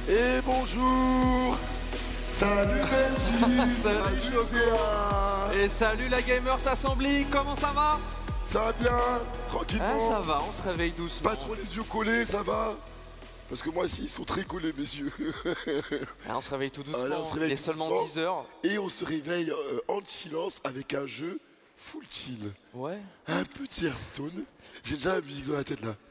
Et bonjour. Salut Benji. Salut Choco. Et salut la Gamers Assembly, comment ça va? Ça va bien, tranquillement. Ah, ça va, on se réveille doucement. Pas trop les yeux collés, ça va? Parce que moi aussi, ils sont très collés, messieurs. Ah, on se réveille tout doucement, on se réveille il est tout seulement doucement. 10 h. Et on se réveille en chillance avec un jeu full chill. Ouais. Un petit Hearthstone. J'ai déjà la musique dans la tête là.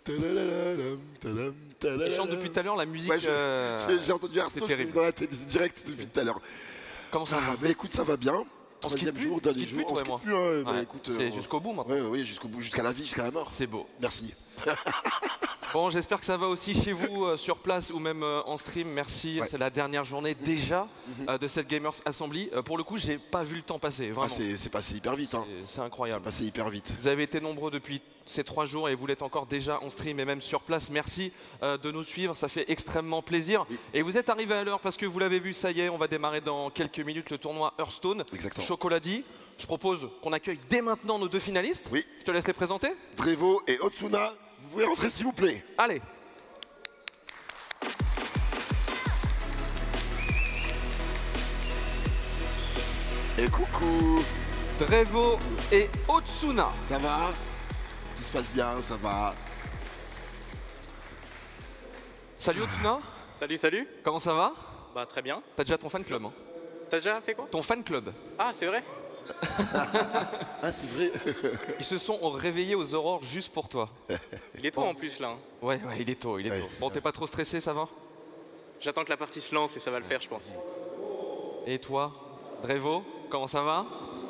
Il chante depuis tout à l'heure la musique. Ouais, j'ai entendu Hearthstone dans la tête direct depuis tout à l'heure. Comment ça va? Bah écoute, ça va bien. On se quitte plus, jour, dernier jour. On se quitte plus, hein. Bah, écoute, c'est jusqu'au bout maintenant. Oui, jusqu'au bout, jusqu'à la vie, jusqu'à la mort. C'est beau. Merci. Bon, j'espère que ça va aussi chez vous, sur place ou même en stream. Merci, c'est la dernière journée déjà de cette Gamers Assembly. Pour le coup, j'ai pas vu le temps passer, vraiment. Ah, c'est passé hyper vite. Hein. C'est incroyable. C'est passé hyper vite. Vous avez été nombreux depuis ces 3 jours et vous l'êtes encore déjà en stream et même sur place. Merci de nous suivre, ça fait extrêmement plaisir. Oui. Et vous êtes arrivés à l'heure parce que vous l'avez vu, ça y est, on va démarrer dans quelques minutes le tournoi Hearthstone. Exactement. Chocoladi. Je propose qu'on accueille dès maintenant nos 2 finalistes. Oui. Je te laisse les présenter. Drevo et Otsuna, vous pouvez rentrer s'il vous plaît. Allez. Et coucou. Drevo et Otsuna. Ça va? Tout se passe bien, ça va. Salut Otsuna. Salut. Comment ça va? Bah très bien. T'as déjà ton fan club, hein? T'as déjà fait quoi? Ton fan club. Ah c'est vrai? Ah c'est vrai. Ils se sont réveillés aux aurores juste pour toi. Il est tôt en plus là. Hein. Ouais, il est tôt, tôt. Bon, t'es pas trop stressé, ça va? J'attends que la partie se lance et ça va le faire je pense. Et toi, Drevo, comment ça va?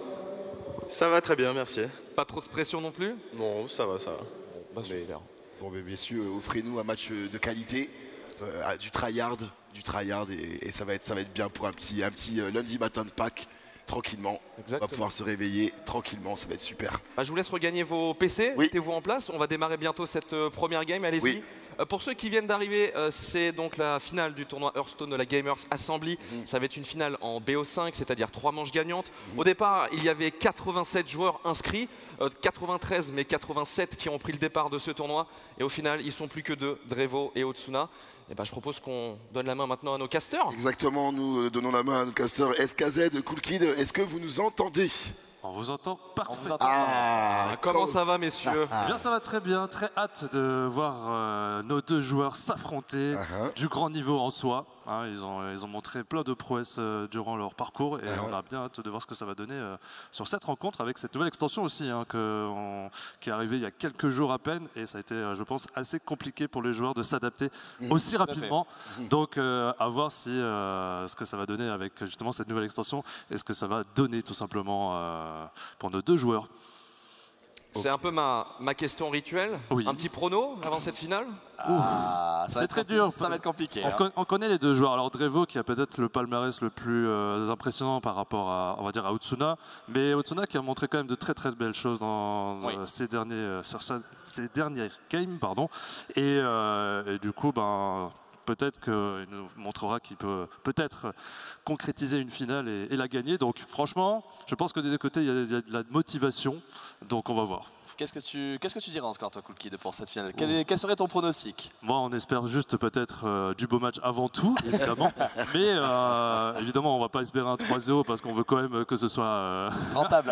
Ça va très bien, merci. Pas trop de pression non plus? Non, ça va. Bah super. Bon, mais messieurs, offrez-nous un match de qualité, du tryhard et ça va être bien pour un petit lundi matin de Pâques. Tranquillement, exactement. On va pouvoir se réveiller tranquillement, ça va être super. Bah, je vous laisse regagner vos PC, mettez-vous en place, on va démarrer bientôt cette première game, allez-y. Oui. Pour ceux qui viennent d'arriver, c'est donc la finale du tournoi Hearthstone de la Gamers Assembly. Ça va être une finale en BO5, c'est-à-dire 3 manches gagnantes. Au départ, il y avait 87 joueurs inscrits, 93 mais 87 qui ont pris le départ de ce tournoi. Et au final, ils sont plus que 2, Drevo et Otsuna. Et bah, je propose qu'on donne la main maintenant à nos casters. Exactement, nous donnons la main à nos casters SKZ, Cool Kid. Est-ce que vous nous entendez? On vous entend parfaitement. Comment ça va, messieurs? Eh bien, ça va très bien. Très hâte de voir nos 2 joueurs s'affronter du grand niveau en soi. Hein, ils ont montré plein de prouesses durant leur parcours et on a bien hâte de voir ce que ça va donner sur cette rencontre avec cette nouvelle extension aussi hein, qui est arrivée il y a quelques jours à peine et ça a été, je pense, assez compliqué pour les joueurs de s'adapter aussi rapidement. Donc, à voir si ce que ça va donner avec justement cette nouvelle extension et ce que ça va donner tout simplement pour nos 2 joueurs. C'est un peu ma question rituelle. Un petit prono avant cette finale? C'est très dur. Ça va être compliqué. On connaît les 2 joueurs. Alors Drevo qui a peut-être le palmarès le plus impressionnant par rapport à, on va dire, à Otsuna, mais Otsuna qui a montré quand même de très belles choses dans ces dernières games, pardon. Et du coup, peut-être qu'il nous montrera qu'il peut peut-être concrétiser une finale et la gagner. Donc franchement, je pense que des 2 côtés, il y a de la motivation. Donc on va voir. Qu'est-ce que tu dirais en score, toi, Cool Kid, pour cette finale? Quel serait ton pronostic? Moi, on espère juste peut-être du beau match avant tout, évidemment. Mais évidemment, on ne va pas espérer un 3-0 parce qu'on veut quand même que ce soit rentable,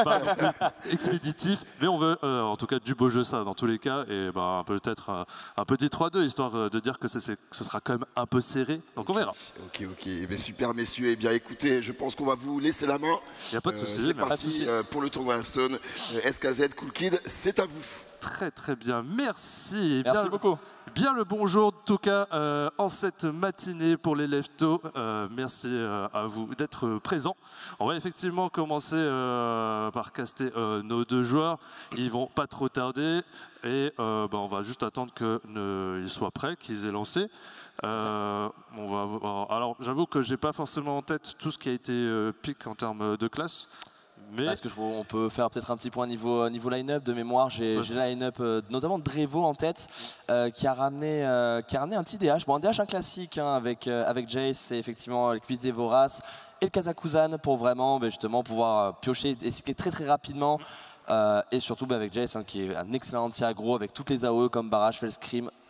expéditif. Mais on veut en tout cas du beau jeu, ça, dans tous les cas. Et peut-être un petit 3-2, histoire de dire que ce sera quand même un peu serré. Donc on verra. Ok. Eh bien, super, messieurs. Eh bien, écoutez, je pense qu'on va vous laisser la main. Il n'y a pas de souci. C'est parti pour le tournoi Hearthstone. SKZ, Cool Kid, c'est à vous. Très bien, merci. Merci beaucoup. Bien le bonjour, en tout cas, en cette matinée pour les Leftos. Merci à vous d'être présents. On va effectivement commencer par caster nos 2 joueurs. Ils vont pas trop tarder et on va juste attendre qu'ils soient prêts, qu'ils aient lancé. On va voir. Alors, j'avoue que j'ai pas forcément en tête tout ce qui a été pick en termes de classe. Est-ce qu'on peut faire peut-être un petit point niveau line-up de mémoire? J'ai le line-up notamment de Drevo en tête qui a ramené un petit DH. Bon, un DH un classique hein, avec Jace, c'est effectivement l'équipe des Voraces et le Kazakhstan pour vraiment justement pouvoir piocher et skier très rapidement. Et surtout avec Jace hein, qui est un excellent anti-aggro avec toutes les AOE comme Barrage, Fellscream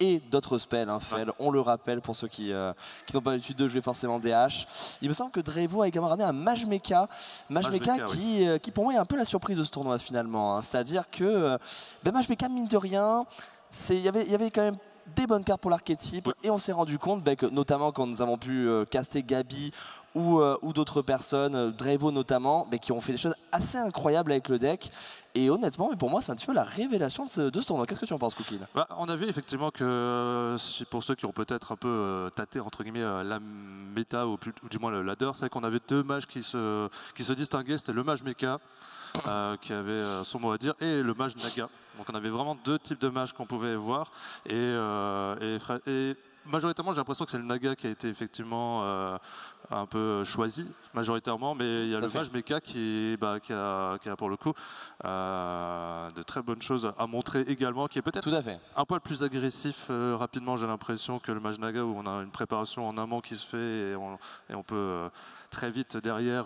et d'autres spells, hein, Fel, on le rappelle pour ceux qui n'ont pas l'habitude de jouer forcément DH. Il me semble que Drevo a également ramené un Mage Mecha, qui pour moi est un peu la surprise de ce tournoi finalement, hein. C'est-à-dire que Mage Mecha, mine de rien, il y avait quand même des bonnes cartes pour l'archétype, et on s'est rendu compte que notamment quand nous avons pu caster Gabi ou d'autres personnes, Drevo notamment, qui ont fait des choses assez incroyables avec le deck. Et honnêtement, pour moi, c'est un petit peu la révélation de ce tournoi. Qu'est-ce que tu en penses, Cookie? On a vu effectivement que, pour ceux qui ont peut-être un peu tâté entre guillemets la méta, ou du moins le ladder, c'est vrai qu'on avait deux mages qui se distinguaient. C'était le mage mecha, qui avait son mot à dire, et le mage naga. Donc on avait vraiment deux types de mages qu'on pouvait voir. Et majoritairement, j'ai l'impression que c'est le naga qui a été effectivement un peu choisi, majoritairement, mais il y a le mage mecha qui a pour le coup de très bonnes choses à montrer également, qui est peut-être un poil plus agressif rapidement, j'ai l'impression, que le mage naga, où on a une préparation en amont qui se fait et on peut très vite derrière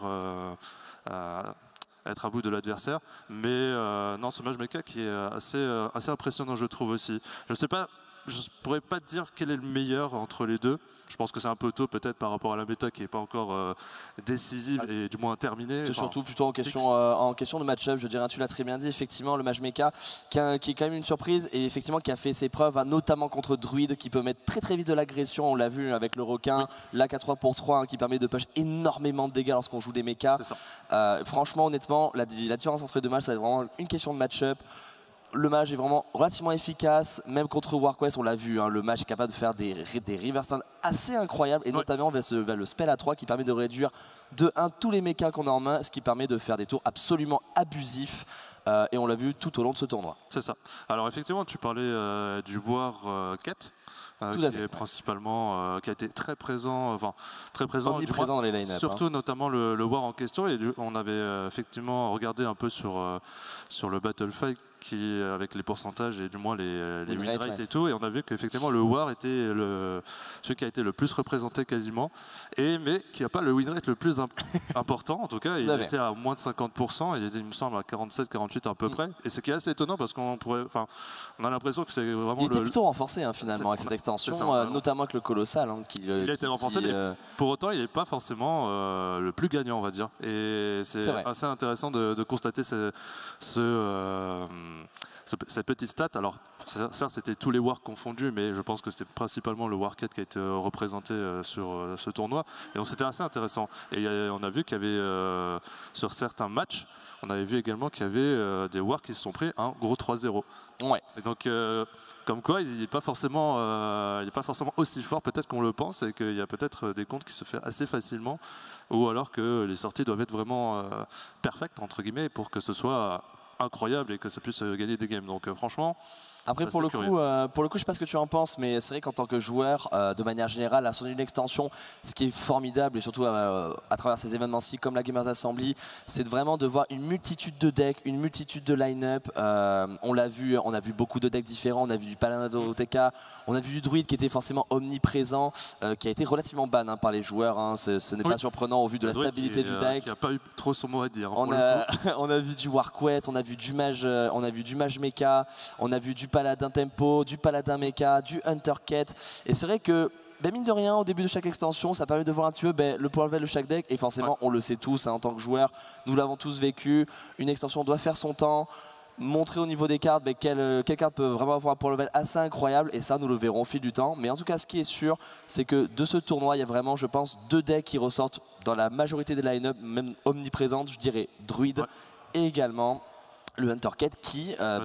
être à bout de l'adversaire. Mais non, ce mage mecha qui est assez impressionnant, je trouve aussi. Je ne pourrais pas dire quel est le meilleur entre les deux. Je pense que c'est un peu tôt peut-être par rapport à la méta qui n'est pas encore décisive et du moins terminée. C'est surtout plutôt en question de match-up, je dirais. Tu l'as très bien dit, effectivement, le mage mecha qui est quand même une surprise et effectivement qui a fait ses preuves, notamment contre Druid, qui peut mettre très vite de l'agression. On l'a vu avec le requin, la K3 pour 3, qui permet de push énormément de dégâts lorsqu'on joue des mechas. Franchement, honnêtement, la différence entre les deux matchs, ça va être vraiment une question de match-up. Le mage est vraiment relativement efficace, même contre Warquest, on l'a vu, hein, le mage est capable de faire des reverse turns assez incroyables, et notamment vers le spell à 3 qui permet de réduire de 1 tous les mechas qu'on a en main, ce qui permet de faire des tours absolument abusifs, et on l'a vu tout au long de ce tournoi. C'est ça. Alors effectivement, tu parlais du Warquest. Qui est principalement, qui a été très présent, omniprésent dans les line-up. Surtout notamment le War en question, et on avait effectivement regardé un peu sur le Battlefight, avec les pourcentages et du moins les win rates et tout, et on a vu qu'effectivement le War était celui qui a été le plus représenté quasiment, mais qui n'a pas le win rate le plus important, en tout cas. Il était à moins de 50%, il était, il me semble, à 47-48 à peu près, et ce qui est assez étonnant parce qu'on a l'impression que c'est vraiment... Il était plutôt renforcé, hein, finalement, avec cette extension, notamment avec le Colossal. Hein, il a été renforcé, mais pour autant il n'est pas forcément le plus gagnant, on va dire, et c'est assez intéressant de constater cette petite stat. Alors certes c'était tous les Wars confondus, mais je pense que c'était principalement le Warquest qui a été représenté sur ce tournoi, et donc c'était assez intéressant. Et on a vu qu'il y avait sur certains matchs, on avait vu également qu'il y avait des Wars qui se sont pris un gros 3-0. Ouais. Et donc comme quoi il n'est pas forcément aussi fort peut-être qu'on le pense, et qu'il y a peut-être des comptes qui se font assez facilement, ou alors que les sorties doivent être vraiment perfectes entre guillemets pour que ce soit incroyable et que ça puisse gagner des games. Donc franchement, après pour le coup je sais pas ce que tu en penses, mais c'est vrai qu'en tant que joueur, de manière générale, à son une extension, ce qui est formidable, et surtout à travers ces événements-ci comme la Gamers Assembly, c'est vraiment de voir une multitude de decks, une multitude de line-up. On l'a vu, on a vu beaucoup de decks différents, on a vu du Paladin TK, on a vu du Druid qui était forcément omniprésent, qui a été relativement ban, hein, par les joueurs, hein. Ce n'est pas surprenant au vu de la stabilité du deck. Qui n'a pas eu trop son mot à dire. On a vu du Warquest, on a vu du mage mecha, on a vu du Paladin Tempo, du Paladin Mecha, du Hunter Ket. Et c'est vrai que, mine de rien, au début de chaque extension, ça permet de voir un petit peu le power level de chaque deck. Et forcément, on le sait tous, hein, en tant que joueur, nous l'avons tous vécu. Une extension doit faire son temps, montrer au niveau des cartes quelle carte peut vraiment avoir un power level assez incroyable. Et ça, nous le verrons au fil du temps. Mais en tout cas, ce qui est sûr, c'est que de ce tournoi, il y a vraiment, je pense, deux decks qui ressortent dans la majorité des line-up, même omniprésentes. Je dirais Druid et également le Hunter Ket qui a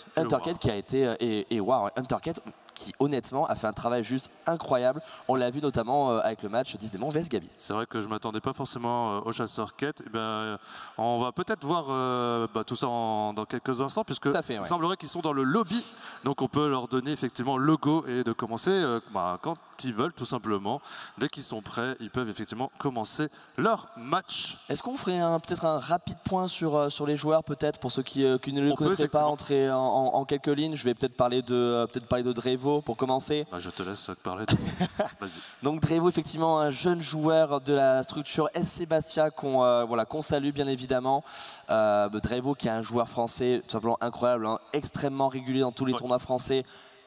été Hunter Ket qui honnêtement a fait un travail juste incroyable. On l'a vu notamment avec le match 10 démons vs Gabi. C'est vrai que je ne m'attendais pas forcément au chasseur Ket. On va peut-être voir tout ça dans quelques instants, puisque il semblerait qu'ils sont dans le lobby, donc on peut leur donner effectivement le go et de commencer quand ils veulent, tout simplement. Dès qu'ils sont prêts, ils peuvent effectivement commencer leur match. Est-ce qu'on ferait peut-être un rapide point sur les joueurs, peut-être, pour ceux qui ne le connaîtraient pas, entrer en quelques lignes? Je vais peut-être parler de Drevo pour commencer. Je te laisse parler. Vas-y. Donc Drevo, effectivement, un jeune joueur de la structure SC Bastia qu'on salue bien évidemment. Drevo qui est un joueur français tout simplement incroyable, hein, extrêmement régulier dans tous les tournois français.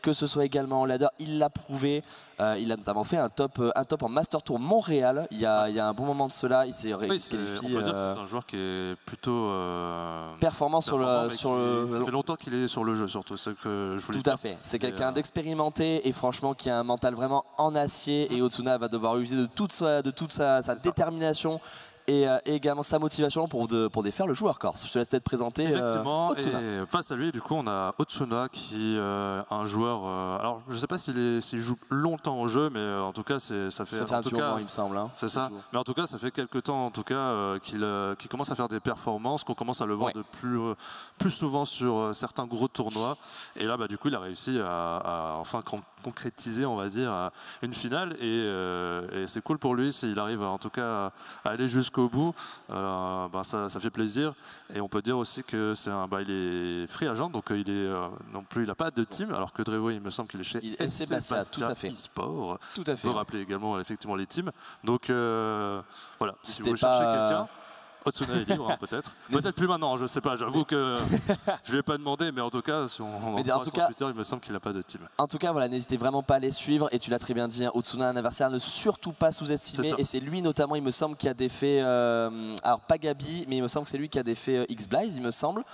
que ce soit également en ladder, il l'a prouvé. Il a notamment fait un top en Master Tour Montréal. Il y a un bon moment de cela, il s'est qualifié. On peut dire que c'est un joueur qui est plutôt performant sur le. Ça fait longtemps qu'il est sur le jeu, surtout. C'est que je voulais Tout à fait. C'est quelqu'un d'expérimenté et franchement qui a un mental vraiment en acier. Et Otsuna va devoir user de toute sa détermination. Et également sa motivation pour défaire le joueur corse. Je te laisse peut-être présenter Effectivement, Otsuna. et face à lui, du coup, on a Otsuna qui est un joueur. Alors, je ne sais pas s'il joue longtemps au jeu, mais en tout cas, ça fait un petit moment, il me semble. Hein, c'est ça. Mais en tout cas, ça fait quelques temps, en tout cas, qu'il commence à faire des performances, qu'on commence à le voir de plus souvent sur certains gros tournois. Et là, du coup, il a réussi à enfin concrétiser, on va dire, une finale. Et c'est cool pour lui s'il arrive, en tout cas, à aller jusqu'au bout, ça fait plaisir. Et on peut dire aussi que il est free agent, donc il n'a pas de team, alors que Drevo, il me semble qu'il est chez SC Bastia tout à fait. eSport. Tout à fait. On peut rappeler également effectivement les teams. Donc voilà, si vous cherchez quelqu'un, Otsuna est libre, peut-être. Peut-être plus maintenant, je sais pas. J'avoue que je lui ai pas demandé, mais en tout cas, si on en parle sur Twitter, il me semble qu'il n'a pas de team. En tout cas, voilà, n'hésitez vraiment pas à les suivre. Et tu l'as très bien dit, Otsuna, un adversaire ne surtout pas sous-estimer. Et c'est lui notamment, il me semble, qui a défait. Alors pas Gabi, mais il me semble que c'est lui qui a défait X-Blaze, il me semble.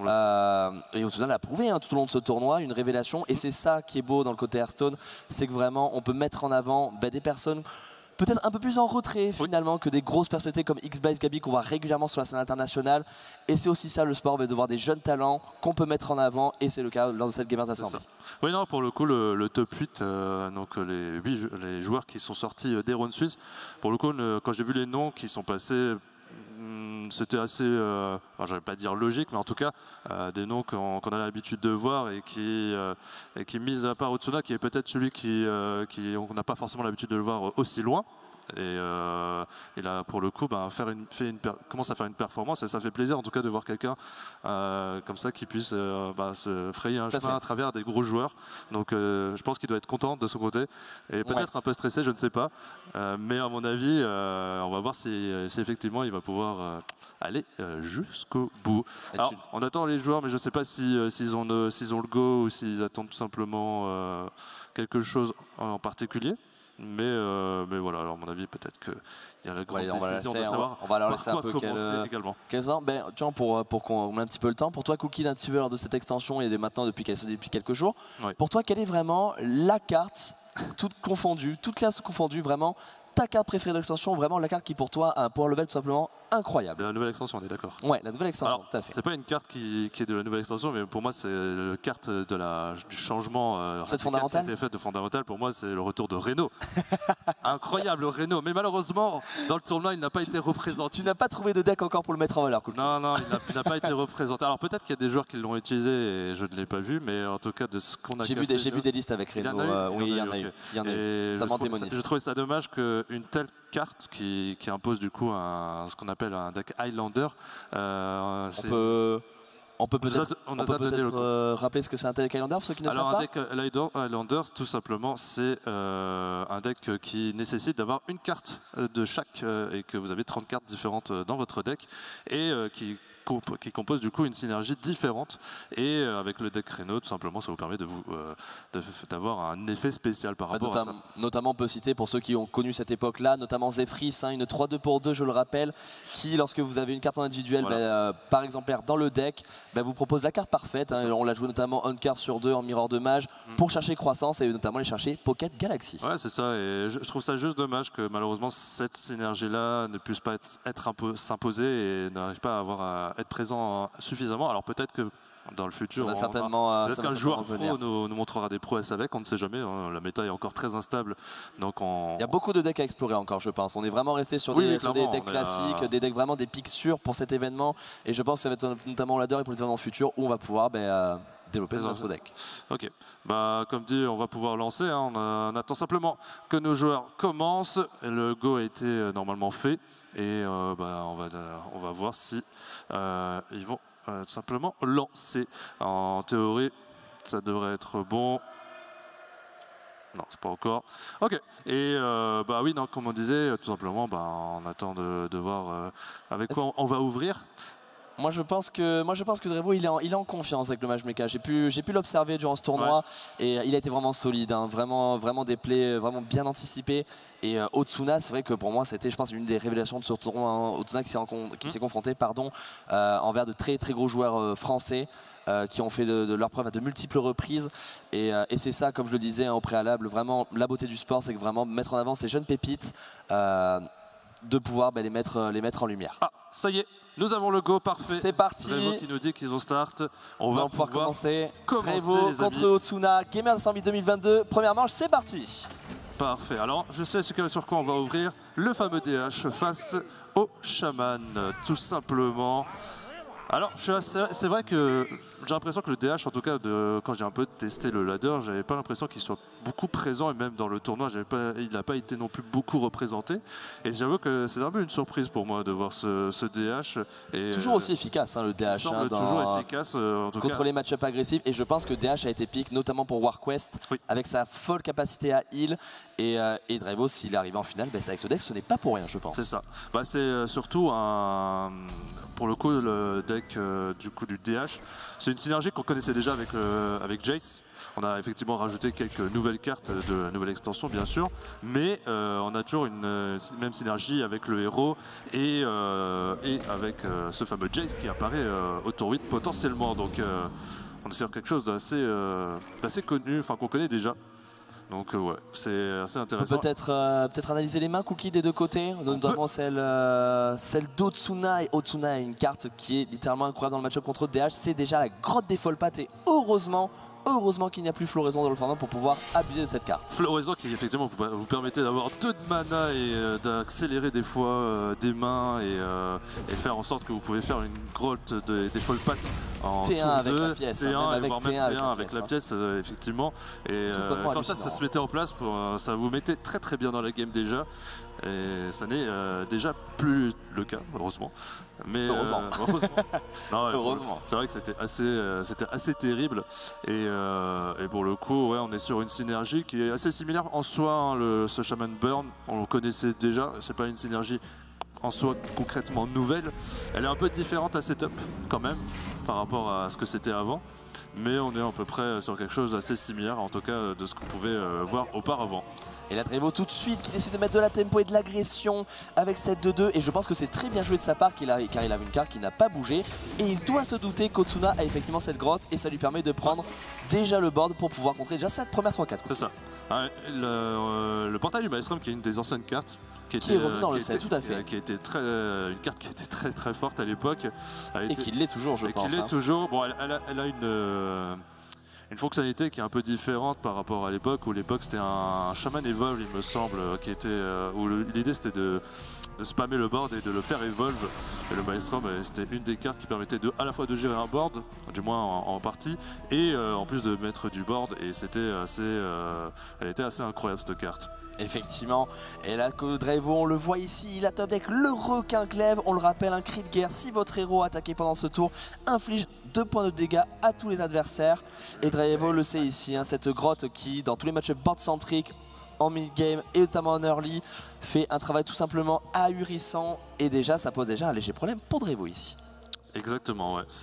Et Otsuna l'a prouvé tout au long de ce tournoi, une révélation. Et c'est ça qui est beau dans le côté Hearthstone, c'est que vraiment, on peut mettre en avant des personnes peut-être un peu plus en retrait finalement que des grosses personnalités comme X-Blaze, Gabi qu'on voit régulièrement sur la scène internationale. Et c'est aussi ça le sport, de voir des jeunes talents qu'on peut mettre en avant, et c'est le cas lors de cette Gamers Assembly. Oui, non, pour le coup, le top 8, donc les joueurs qui sont sortis des rounds suisses, pour le coup, quand j'ai vu les noms qui sont passés, c'était assez, je ne vais pas dire logique, mais en tout cas, des noms qu'on a l'habitude de voir et qui mis à part Otsuna, qui est peut-être celui on n'a pas forcément l'habitude de le voir aussi loin. Et là, pour le coup, commence à faire une performance, et ça fait plaisir en tout cas de voir quelqu'un comme ça qui puisse se frayer un chemin à travers des gros joueurs. Donc je pense qu'il doit être content de son côté, et peut-être un peu stressé, je ne sais pas. Mais à mon avis, on va voir si effectivement il va pouvoir aller jusqu'au bout. Alors, on attend les joueurs, mais je ne sais pas s'ils ont le go ou s'ils attendent tout simplement quelque chose en particulier. Mais voilà, alors à mon avis, peut-être qu'il y a la grande décision de savoir on va leur laisser un peu également. Pour qu'on ait un petit peu le temps, pour toi, Cookie, un petit peu lors de cette extension et maintenant depuis quelques jours, pour toi, quelle est vraiment la carte, toute classe confondue, vraiment ta carte préférée de l'extension, vraiment la carte qui pour toi a un power level tout simplement incroyable? La nouvelle extension, on est d'accord. Ouais, la nouvelle extension, tout à fait. C'est pas une carte qui est de la nouvelle extension, mais pour moi c'est la carte du changement qui a été fait de fondamental. Pour moi, c'est le retour de Reno. Incroyable Reno, mais malheureusement dans le tournoi il n'a pas été représenté. Tu n'as pas trouvé de deck encore pour le mettre en valeur, Cookie? Non, il n'a pas été représenté. Alors peut-être qu'il y a des joueurs qui l'ont utilisé et je ne l'ai pas vu, mais en tout cas de ce qu'on a j'ai vu des listes avec Reno. Oui, il y en a eu. Je trouvais ça dommage qu'une telle carte qui impose du coup ce qu'on appelle un deck Highlander. On peut peut-être rappeler ce que c'est un deck Highlander pour ceux qui ne savent pas. Un deck Highlander, tout simplement, c'est un deck qui nécessite d'avoir une carte de chaque et que vous avez 30 cartes différentes dans votre deck et qui compose du coup une synergie différente, et avec le deck Reno tout simplement ça vous permet d'avoir un effet spécial par rapport à ça. Notamment on peut citer pour ceux qui ont connu cette époque là, notamment Zephrys, une 3-2 pour 2 je le rappelle, qui lorsque vous avez une carte en individuel par exemplaire dans le deck, vous propose la carte parfaite, on l'a joué notamment on card sur 2 en mirror de mage pour chercher croissance et notamment aller chercher Pocket Galaxy. Ouais, c'est ça, et je trouve ça juste dommage que malheureusement cette synergie là ne puisse pas s'imposer et n'arrive pas à être présent suffisamment. Alors peut-être que dans le futur, peut-être qu'un joueur pro nous montrera des prouesses avec, on ne sait jamais, la méta est encore très instable. Donc il y a beaucoup de decks à explorer encore, je pense. On est vraiment resté sur des decks classiques, des decks vraiment des pics sûrs pour cet événement, et je pense que ça va être notamment ladder et pour les événements futurs où on va pouvoir développer notre deck. Ok, comme dit, on va pouvoir lancer, on attend simplement que nos joueurs commencent. Le go a été normalement fait, et on va voir si ils vont tout simplement lancer. En théorie, ça devrait être bon. Non, c'est pas encore. Ok. Et oui, non, comme on disait, tout simplement, on attend de voir avec quoi on va ouvrir. Moi je pense que Drevo il est en confiance avec le matchmaker. J'ai pu l'observer durant ce tournoi et il a été vraiment solide, hein, vraiment des plays vraiment bien anticipés. Et Otsuna, c'est vrai que pour moi c'était, je pense, une des révélations de ce tournoi. Hein. Otsuna qui s'est confronté envers de très gros joueurs français. Qui ont fait de leur preuve à de multiples reprises et c'est ça, comme je le disais au préalable, vraiment la beauté du sport, c'est que vraiment mettre en avant ces jeunes pépites, de pouvoir les mettre en lumière. Ah, ça y est, nous avons le go, parfait. C'est parti. Drevo qui nous dit qu'ils ont start. On va pouvoir commencer. Drevo contre Otsuna, Gamers Assemblée 2022, première manche, c'est parti. Parfait, alors je sais sur quoi on va ouvrir, le fameux DH face au Shaman, tout simplement. Alors, c'est vrai que j'ai l'impression que le DH, en tout cas, quand j'ai un peu testé le ladder, j'avais pas l'impression qu'il soit beaucoup présent, et même dans le tournoi, il n'a pas été non plus beaucoup représenté. Et j'avoue que c'est un peu une surprise pour moi de voir ce DH. Et, toujours aussi efficace, hein, le DH. Hein, toujours efficace, en tout contre cas. Les match-ups agressifs. Et je pense que DH a été pick, notamment pour WarQuest, avec sa folle capacité à heal. Et Drevo, s'il est arrivé en finale, avec ce deck, ce n'est pas pour rien, je pense. C'est ça. C'est surtout pour le coup, le deck du DH, c'est une synergie qu'on connaissait déjà avec Jace. On a effectivement rajouté quelques nouvelles cartes de la nouvelle extension, bien sûr, mais on a toujours une même synergie avec le héros et avec ce fameux Jace qui apparaît au tour 8 potentiellement. Donc on est sur quelque chose d'assez connu, enfin qu'on connaît déjà. Donc ouais, c'est assez intéressant. Peut-être analyser les mains, Cookie, des deux côtés, notamment celle d'Otsuna. Et Otsuna a une carte qui est littéralement incroyable dans le match-up contre DH. C'est déjà la grotte des Folpat et heureusement qu'il n'y a plus Floraison dans le format pour pouvoir abuser de cette carte. Floraison qui effectivement vous permettait d'avoir 2 de mana et d'accélérer des fois des mains et faire en sorte que vous pouvez faire une grotte des Folpat en T1 tour avec 2, la pièce, T1, hein, voire même T1 avec la pièce, effectivement. Et comme ça se mettait en place, ça vous mettait très bien dans la game déjà. Et ça n'est déjà plus le cas, heureusement. Mais heureusement. Heureusement. C'est vrai que c'était assez terrible. Et pour le coup, ouais, on est sur une synergie qui est assez similaire en soi. Hein, ce Shaman Burn, on le connaissait déjà. C'est pas une synergie en soi concrètement nouvelle. Elle est un peu différente à setup quand même par rapport à ce que c'était avant. Mais on est à peu près sur quelque chose d'assez similaire, en tout cas de ce qu'on pouvait voir auparavant. Et là, Drevo tout de suite qui décide de mettre de la tempo et de l'agression avec cette 2-2. Et je pense que c'est très bien joué de sa part car il avait une carte qui n'a pas bougé. Et il doit se douter qu'Otsuna a effectivement cette grotte et ça lui permet de prendre déjà le board pour pouvoir contrer déjà cette première 3-4. C'est ça. Le portail du Maelstrom qui est une des anciennes cartes. Qui est revenu dans le set, tout à fait. Qui était une carte qui était très forte à l'époque. Et qui l'est toujours, je pense. Qui l'est toujours. Bon, elle a une fonctionnalité qui est un peu différente par rapport à l'époque où c'était un Shaman Evolve, il me semble, qui était où l'idée c'était de spammer le board et de le faire evolve. Et le Maelstrom, c'était une des cartes qui permettait à la fois de gérer un board, du moins en partie, et en plus de mettre du board. Et elle était assez incroyable cette carte. Effectivement, et là Drevo, on le voit ici, il a top deck le requin glaive, on le rappelle, un cri de guerre si votre héros attaqué pendant ce tour inflige 2 points de dégâts à tous les adversaires. Et Drevo le sait ici, hein, cette grotte qui dans tous les matchs board centriques en mid-game et notamment en early fait un travail tout simplement ahurissant et déjà ça pose déjà un léger problème pour Drevo ici. Exactement, ouais.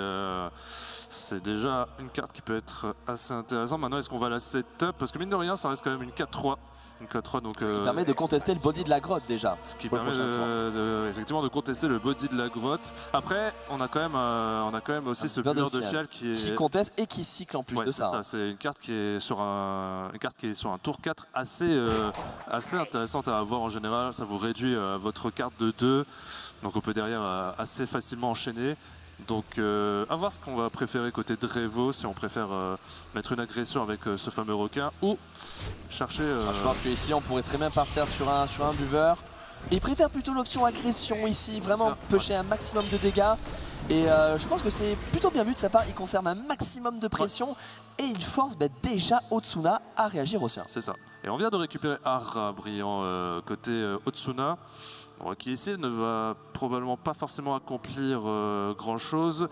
C'est déjà une carte qui peut être assez intéressante. Maintenant, est-ce qu'on va la setup? Parce que mine de rien, ça reste quand même une 4-3. Une 4-3, donc, ce qui permet de contester le body de la grotte déjà. Ce qui permet effectivement de contester le body de la grotte. Après, on a quand même aussi ce bulleur de fial qui conteste et qui cycle en plus de ça. Hein. C'est une carte qui est sur un tour 4 assez intéressante à avoir en général. Ça vous réduit votre carte de 2. Donc on peut derrière assez facilement enchaîner. Donc à voir ce qu'on va préférer côté Drevo, si on préfère mettre une agression avec ce fameux requin ou chercher... Je pense qu'ici on pourrait très bien partir sur un buveur. Il préfère plutôt l'option agression ici, vraiment pêcher un maximum de dégâts. Et je pense que c'est plutôt bien vu de sa part, il conserve un maximum de pression et il force déjà Otsuna à réagir aussi. C'est ça. Et on vient de récupérer Ara, brillant côté Otsuna. Qui ici ne va probablement pas forcément accomplir grand chose.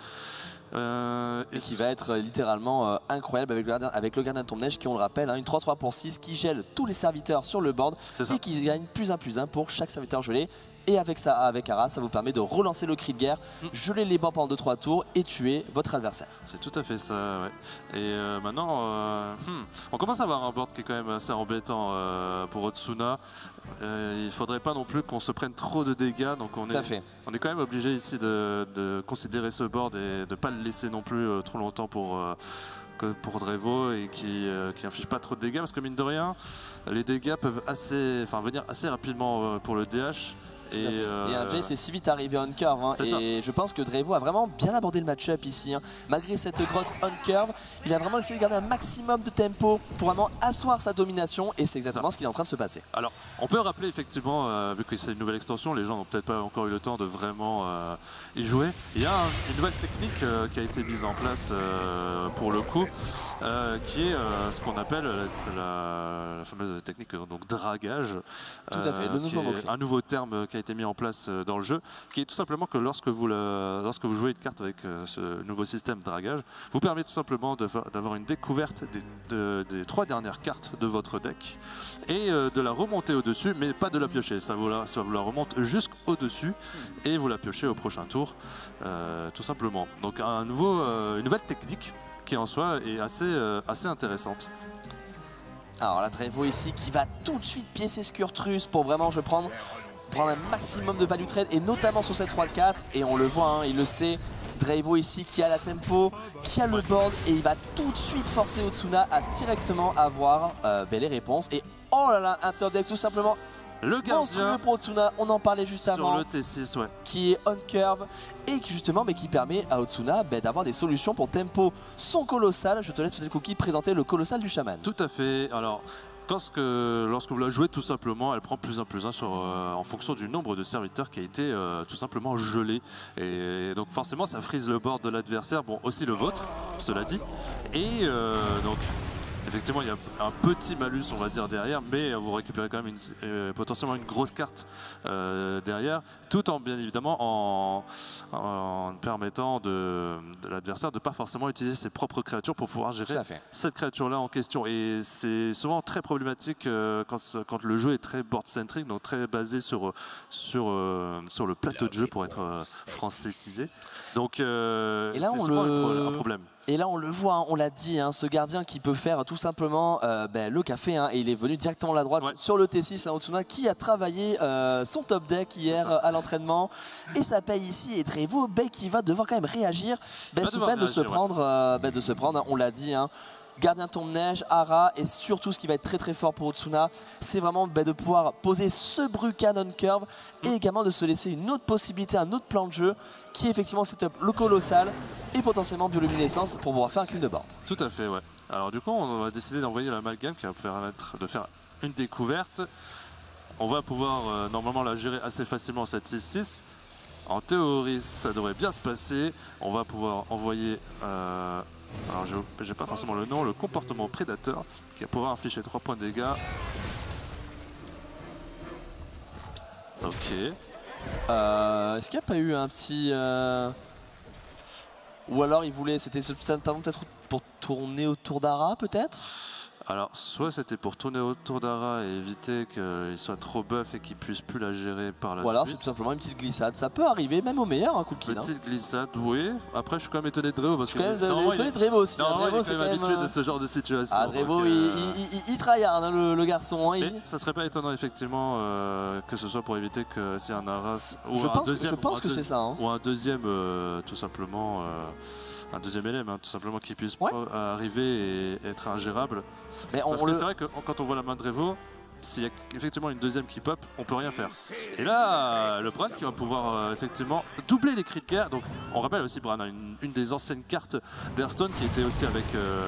Et qui va être littéralement incroyable avec le gardien de tombe-neige qui, on le rappelle, une 3-3 pour 6 qui gèle tous les serviteurs sur le board et qui gagne +1/+1 pour chaque serviteur gelé. Et avec ça, avec Ara, ça vous permet de relancer le cri de guerre, geler les bords pendant 2-3 tours et tuer votre adversaire. C'est tout à fait ça, ouais. Et maintenant, on commence à avoir un board qui est quand même assez embêtant pour Otsuna. Il faudrait pas non plus qu'on se prenne trop de dégâts, donc on est quand même obligé ici de considérer ce board et de ne pas le laisser non plus trop longtemps pour Drevo et qui inflige pas trop de dégâts, parce que mine de rien, les dégâts peuvent venir assez rapidement pour le DH. Et un Jay c'est si vite arrivé on curve hein, et je pense que Drevo a vraiment bien abordé le match-up ici hein. Malgré cette grotte on curve, il a vraiment essayé de garder un maximum de tempo pour vraiment asseoir sa domination et c'est exactement ce qui est en train de se passer. Alors on peut rappeler effectivement, vu que c'est une nouvelle extension, les gens n'ont peut-être pas encore eu le temps de vraiment y jouer. Il y a une nouvelle technique qui a été mise en place pour le coup, qui est ce qu'on appelle la fameuse technique donc dragage. Tout à fait, le nouveau mot-clé. Un nouveau terme qui a été mis en place dans le jeu, qui est tout simplement que lorsque vous jouez une carte avec ce nouveau système dragage, vous permet tout simplement d'avoir une découverte des 3 dernières cartes de votre deck et de la remonter au-dessus, mais pas de la piocher. Ça vous la remonte jusqu'au-dessus et vous la piochez au prochain tour, tout simplement. Donc une nouvelle technique qui en soi est assez intéressante. Alors la Drevo ici qui va tout de suite piécer Skurtrus pour vraiment prendre un maximum de value trade et notamment sur cette 3-4 et on le voit, hein, il le sait, Drevo ici qui a la tempo, qui a le board et il va tout de suite forcer Otsuna à directement avoir les réponses et oh là là, un top deck tout simplement. Le gardien pour Otsuna, on en parlait juste avant, le T6, ouais. Qui est on curve et qui justement qui permet à Otsuna d'avoir des solutions pour tempo son colossal. Je te laisse peut-être Cookie présenter le colossal du chaman. Tout à fait, alors lorsque vous la jouez tout simplement, elle prend plus 1/+1 en fonction du nombre de serviteurs qui a été tout simplement gelé. Et donc forcément ça frise le board de l'adversaire, bon aussi le vôtre, cela dit. Et donc effectivement il y a un petit malus on va dire derrière, mais vous récupérez quand même potentiellement une grosse carte derrière, tout en bien évidemment en permettant de l'adversaire de ne pas forcément utiliser ses propres créatures pour pouvoir gérer cette créature là en question. Et c'est souvent très problématique quand le jeu est très board centric, donc très basé sur le plateau de jeu pour être francisé. Donc c'est souvent un problème. Et là on le voit, hein, on l'a dit, hein, ce gardien qui peut faire tout simplement le café hein, et il est venu directement à la droite sur le T6 à Otsuna qui a travaillé son top deck hier à l'entraînement et ça paye ici et Drevo qui va devoir quand même réagir sous peine de se prendre, hein, on l'a dit, hein, gardien tombe neige, Ara et surtout ce qui va être très très fort pour Otsuna, c'est vraiment de pouvoir poser ce Brucan on curve et également de se laisser une autre possibilité, un autre plan de jeu qui est effectivement setup le colossal et potentiellement bioluminescence pour pouvoir faire un clean de board. Tout à fait, ouais. Alors du coup on va décider d'envoyer l'amalgame qui va permettre de faire une découverte. On va pouvoir normalement la gérer assez facilement cette 6-6. En théorie ça devrait bien se passer. On va pouvoir envoyer alors j'ai pas forcément le nom, le comportement prédateur qui va pouvoir infliger 3 points de dégâts. Ok. Est-ce qu'il n'y a pas eu un petit... Ou alors il voulait, c'était peut-être pour tourner autour d'Ara peut-être? Alors soit c'était pour tourner autour d'Ara et éviter qu'il soit trop buff et qu'il puisse plus la gérer par la suite. Ou alors c'est tout simplement une petite glissade, ça peut arriver même au meilleur un Cookie. Petite glissade, oui. Après je suis quand même étonné de Drevo parce que... Je suis quand même étonné de Drevo aussi. Drevo c'est quand même habitué de ce genre de situation. Ah Drevo il tryhard hein, le garçon. Hein, ça serait pas étonnant effectivement que ce soit pour éviter que si un Ara ou je pense que c'est ça. Hein. Ou un deuxième tout simplement... un deuxième élément, hein, tout simplement qui puisse arriver et être ingérable. Mais parce que c'est vrai que quand on voit la main de Drevo, s'il y a effectivement une deuxième qui pop, on peut rien faire. Et là, le Bran qui va pouvoir effectivement doubler les cris de guerre. Donc on rappelle aussi Bran, hein, une des anciennes cartes d'Hearthstone qui était aussi avec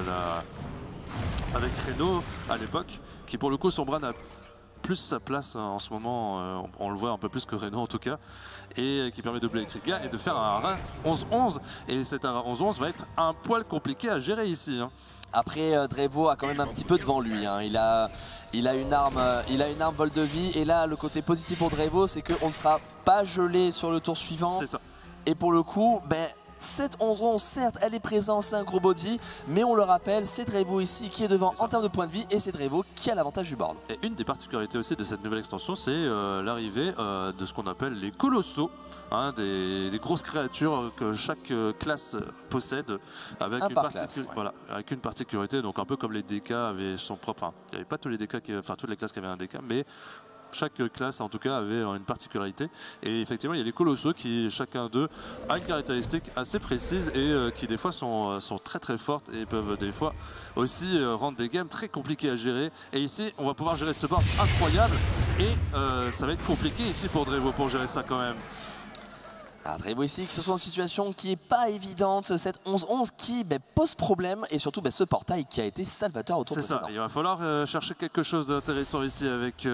Reno à l'époque, qui pour le coup son Bran a plus sa place en ce moment, on le voit un peu plus que Reno en tout cas, et qui permet de doubler les cris de guerre et de faire un Ara 11-11. Et cet Ara 11-11 va être un poil compliqué à gérer ici. Hein. Après, Drevo a quand même un petit peu devant lui. Hein. Il a une arme vol de vie. Et là, le côté positif pour Drevo, c'est qu'on ne sera pas gelé sur le tour suivant. C'est ça. Et pour le coup, Cette 11-11, certes, elle est présente, c'est un gros body, mais on le rappelle, c'est Drevo ici qui est devant en termes de points de vie et c'est Drevo qui a l'avantage du board. Et une des particularités aussi de cette nouvelle extension, c'est l'arrivée de ce qu'on appelle les colossaux, hein, des grosses créatures que chaque classe possède avec avec une particularité, donc un peu comme les DK avaient son propre. Enfin, il n'y avait pas tous les DK toutes les classes qui avaient un DK, mais chaque classe en tout cas avait une particularité. Et effectivement, il y a les colossaux qui, chacun d'eux, a une caractéristique assez précise et qui des fois sont très très fortes et peuvent des fois aussi rendre des games très compliqués à gérer. Et ici, on va pouvoir gérer ce board incroyable et ça va être compliqué ici pour Drevo pour gérer ça quand même. Alors Drevo ici qui se trouve dans une situation qui n'est pas évidente, cette 11-11 qui pose problème et surtout ce portail qui a été salvateur autour de ça. Il va falloir chercher quelque chose d'intéressant ici avec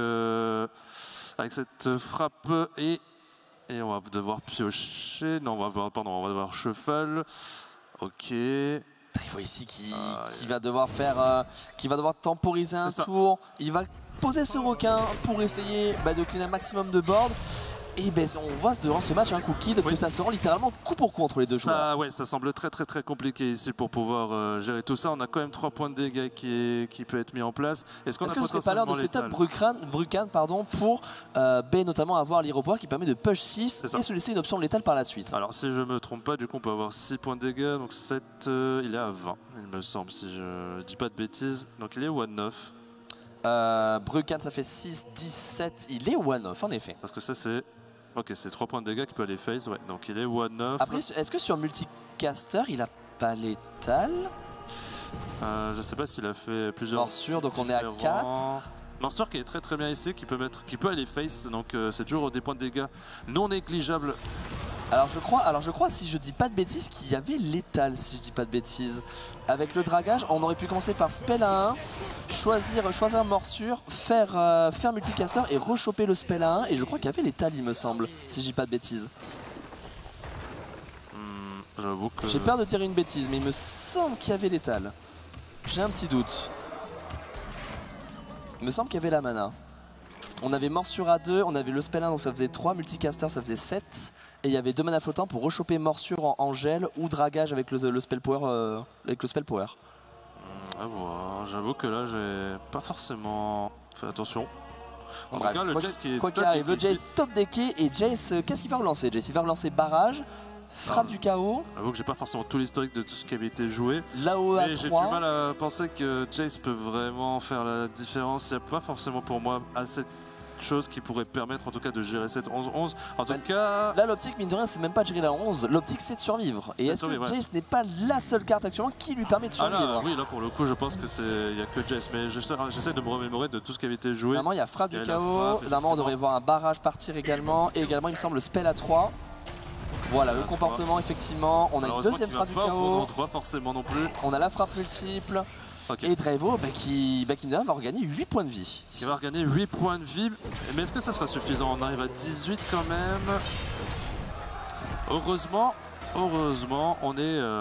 cette frappe et on va devoir piocher. Non, on va devoir shuffle. Ok. Drevo ici qui va devoir temporiser un tour. Il va poser ce requin pour essayer de clean un maximum de board. Et on voit durant ce match, Cookid, que ça se rend littéralement coup pour coup entre les deux joueurs. Ouais, ça semble très compliqué ici pour pouvoir gérer tout ça. On a quand même 3 points de dégâts qui peut être mis en place. Est-ce que ce serait pas l'heure de setup Brucan pour notamment avoir l'Hero qui permet de push 6 et se laisser une option létale par la suite? Alors si je me trompe pas, du coup on peut avoir 6 points de dégâts, donc 7, il est à 20 il me semble, si je dis pas de bêtises. Donc il est 1-9. Brucan ça fait 6, 17, il est 1-9 en effet. Parce que ça c'est... Ok, c'est 3 points de dégâts qui peut aller phase, ouais. Donc il est 1-9. Après, est-ce que sur multicaster, il a pas létal? Je sais pas s'il a fait plusieurs... Morsure, donc on est à 4. Morsure qui est très bien ici, qui peut aller face, donc c'est toujours des points de dégâts non négligeables. Alors je crois, si je dis pas de bêtises, qu'il y avait létal, si je dis pas de bêtises. Avec le dragage, on aurait pu commencer par spell à 1, choisir morsure, faire multicaster et rechoper le spell à 1. Et je crois qu'il y avait létal, il me semble, si je dis pas de bêtises. J'avoue que... J'ai peur de tirer une bêtise, mais il me semble qu'il y avait létal. J'ai un petit doute. Il me semble qu'il y avait la mana. On avait morsure à 2, on avait le spell 1, donc ça faisait 3, multicaster ça faisait 7. Et il y avait 2 mana flottants pour rechoper morsure en gel ou dragage avec le spell power. À voir, j'avoue que là j'ai pas forcément fait attention. En tout cas, le Jace qui est quoi qu'il arrive, le Jace top decké et Jace, qu'est-ce qu'il va relancer Jace? Il va relancer barrage, frappe du chaos. J'avoue que j'ai pas forcément tout l'historique de tout ce qui avait été joué. Là-haut à 3. J'ai du mal à penser que Jace peut vraiment faire la différence. Il n'y a pas forcément pour moi assez de choses qui pourraient permettre en tout cas de gérer cette 11-11. En tout cas... Là l'optique mine de rien c'est même pas de gérer la 11, l'optique c'est de survivre. Et est-ce que Jace n'est pas la seule carte actuellement qui lui permet de survivre? Oui, là pour le coup je pense que il n'y a que Jace, mais j'essaie de me remémorer de tout ce qui avait été joué. Normalement il y a frappe du chaos, normalement on devrait voir un barrage partir également, et également il me semble le spell à 3. Voilà le comportement effectivement, on a une deuxième frappe du chaos. 3 forcément non plus. On a la frappe multiple. Et Drevo qui va regagner 8 points de vie. Il va regagner 8 points de vie. Mais est-ce que ça sera suffisant? On arrive à 18 quand même. Heureusement, on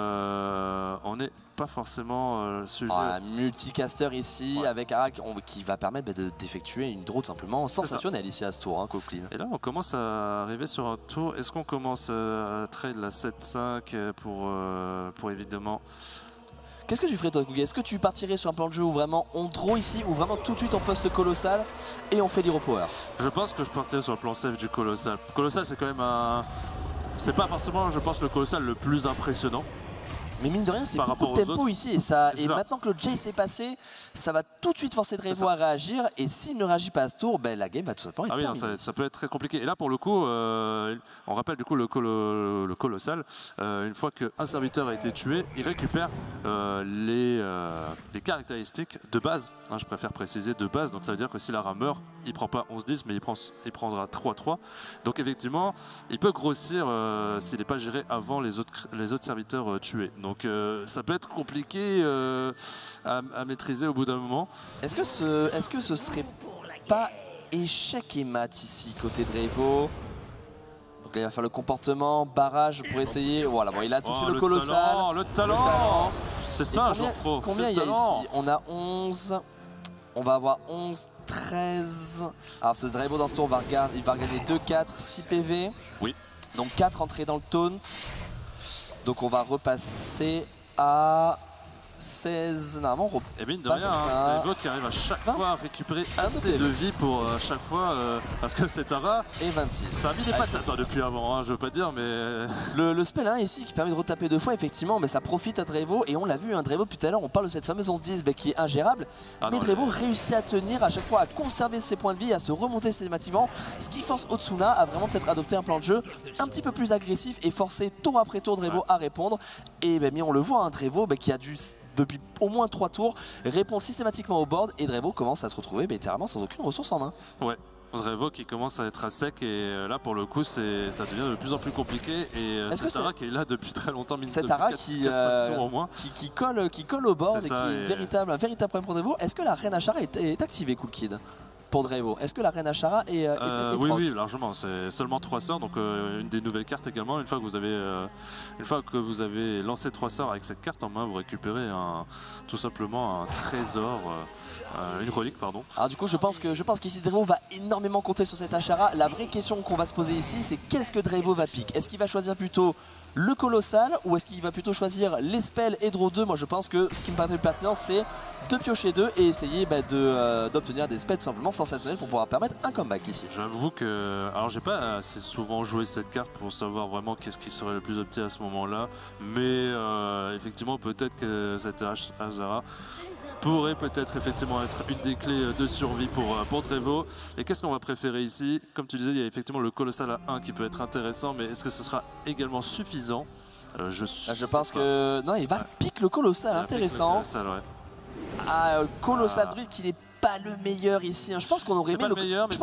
est pas forcément sujet. Multicaster ici avec Arak qui va permettre d'effectuer une draw tout simplement sensationnelle ici à ce tour, Coqueline. Et là on commence à arriver sur un tour. Est-ce qu'on commence à trade la 7-5 pour évidemment... Qu'est-ce que tu ferais toi, Google? Est-ce que tu partirais sur un plan de jeu où vraiment on draw ici, ou vraiment tout de suite on poste colossal et on fait l'hero power? Je pense que je partirais sur le plan safe du colossal. Colossal c'est quand même un... C'est pas forcément, je pense, le colossal le plus impressionnant. Mais mine de rien, c'est beaucoup de tempo ici. Et maintenant que le Jace est passé, ça va tout de suite forcer Drevo à réagir. Et s'il ne réagit pas à ce tour, la game va tout simplement être terminée. Ça peut être très compliqué. Et là, pour le coup, on rappelle du coup le colossal. Une fois qu'un serviteur a été tué, il récupère les caractéristiques de base. Je préfère préciser de base. Donc ça veut dire que si Lara meurt, il prend pas 11-10, mais il prendra 3-3. Donc effectivement, il peut grossir s'il n'est pas géré avant les autres serviteurs tués. Donc ça peut être compliqué à maîtriser au bout d'un moment. Est-ce que ce serait pas échec et mat ici côté Drevo? Donc là, il va faire le comportement, barrage pour essayer. Voilà, bon, il a touché le colossal. Le talent. C'est ça, je crois. Combien il y a ici? On a 11. On va avoir 11, 13. Alors ce Drevo dans ce tour il va gagner 2, 4, 6 PV. Oui. Donc 4 entrées dans le taunt. Donc on va repasser à 16, normalement on Et mine de repasse rien, à Drevo qui arrive à chaque 20. fois à récupérer Ah, assez de vie pour chaque fois, parce que c'est Tara, et 26. ça a mis des patates depuis avant, hein, je veux pas dire, mais... Le spell 1 ici qui permet de retaper 2 fois, effectivement, mais ça profite à Drevo, et on l'a vu, hein, Drevo tout à l'heure, on parle de cette fameuse 11-10 qui est ingérable, mais Drevo réussit à tenir à chaque fois, à conserver ses points de vie, à se remonter systématiquement, ce qui force Otsuna à vraiment peut-être adopter un plan de jeu un petit peu plus agressif et forcer tour après tour Drevo à répondre. Et mais on le voit, hein, Drevo qui a dû depuis au moins 3 tours répondre systématiquement au board, et Drevo commence à se retrouver littéralement sans aucune ressource en main. Ouais. Drevo qui commence à être à sec, et là pour le coup ça devient de plus en plus compliqué, et c'est Tara qui est là depuis très longtemps, c'est Tara qui colle au board, et qui est un véritable problème pour Drevo. Est-ce que la Reine Ashara est activée, Cool Kid, pour Drevo? Est-ce que la Reine Ashara est oui, largement. C'est seulement 3 sorts, donc une des nouvelles cartes également. Une fois que vous avez lancé 3 sorts avec cette carte en main, vous récupérez tout simplement un trésor, une relique, pardon. Alors du coup, je pense qu'ici Drevo va énormément compter sur cette Ashara. La vraie question qu'on va se poser ici, c'est qu'est-ce que Drevo va pick? Est-ce qu'il va choisir plutôt le colossal, ou est-ce qu'il va plutôt choisir les spells et draw 2? Moi je pense que ce qui me paraît plus pertinent, c'est de piocher 2 et essayer d'obtenir des spells tout simplement sensationnels pour pouvoir permettre un comeback ici. J'avoue que, alors j'ai pas assez souvent joué cette carte pour savoir vraiment qu'est-ce qui serait le plus optimal à ce moment-là, mais effectivement peut-être que cette Ashara pourrait peut-être effectivement être une des clés de survie pour Drevo. Et qu'est-ce qu'on va préférer ici? Comme tu disais, il y a effectivement le colossal à 1 qui peut être intéressant, mais est-ce que ce sera également suffisant? Je pense que... Non, il va pique le colossal, intéressant. Colossal druide qui n'est pas le meilleur ici, hein. Je pense qu'on aurait aimé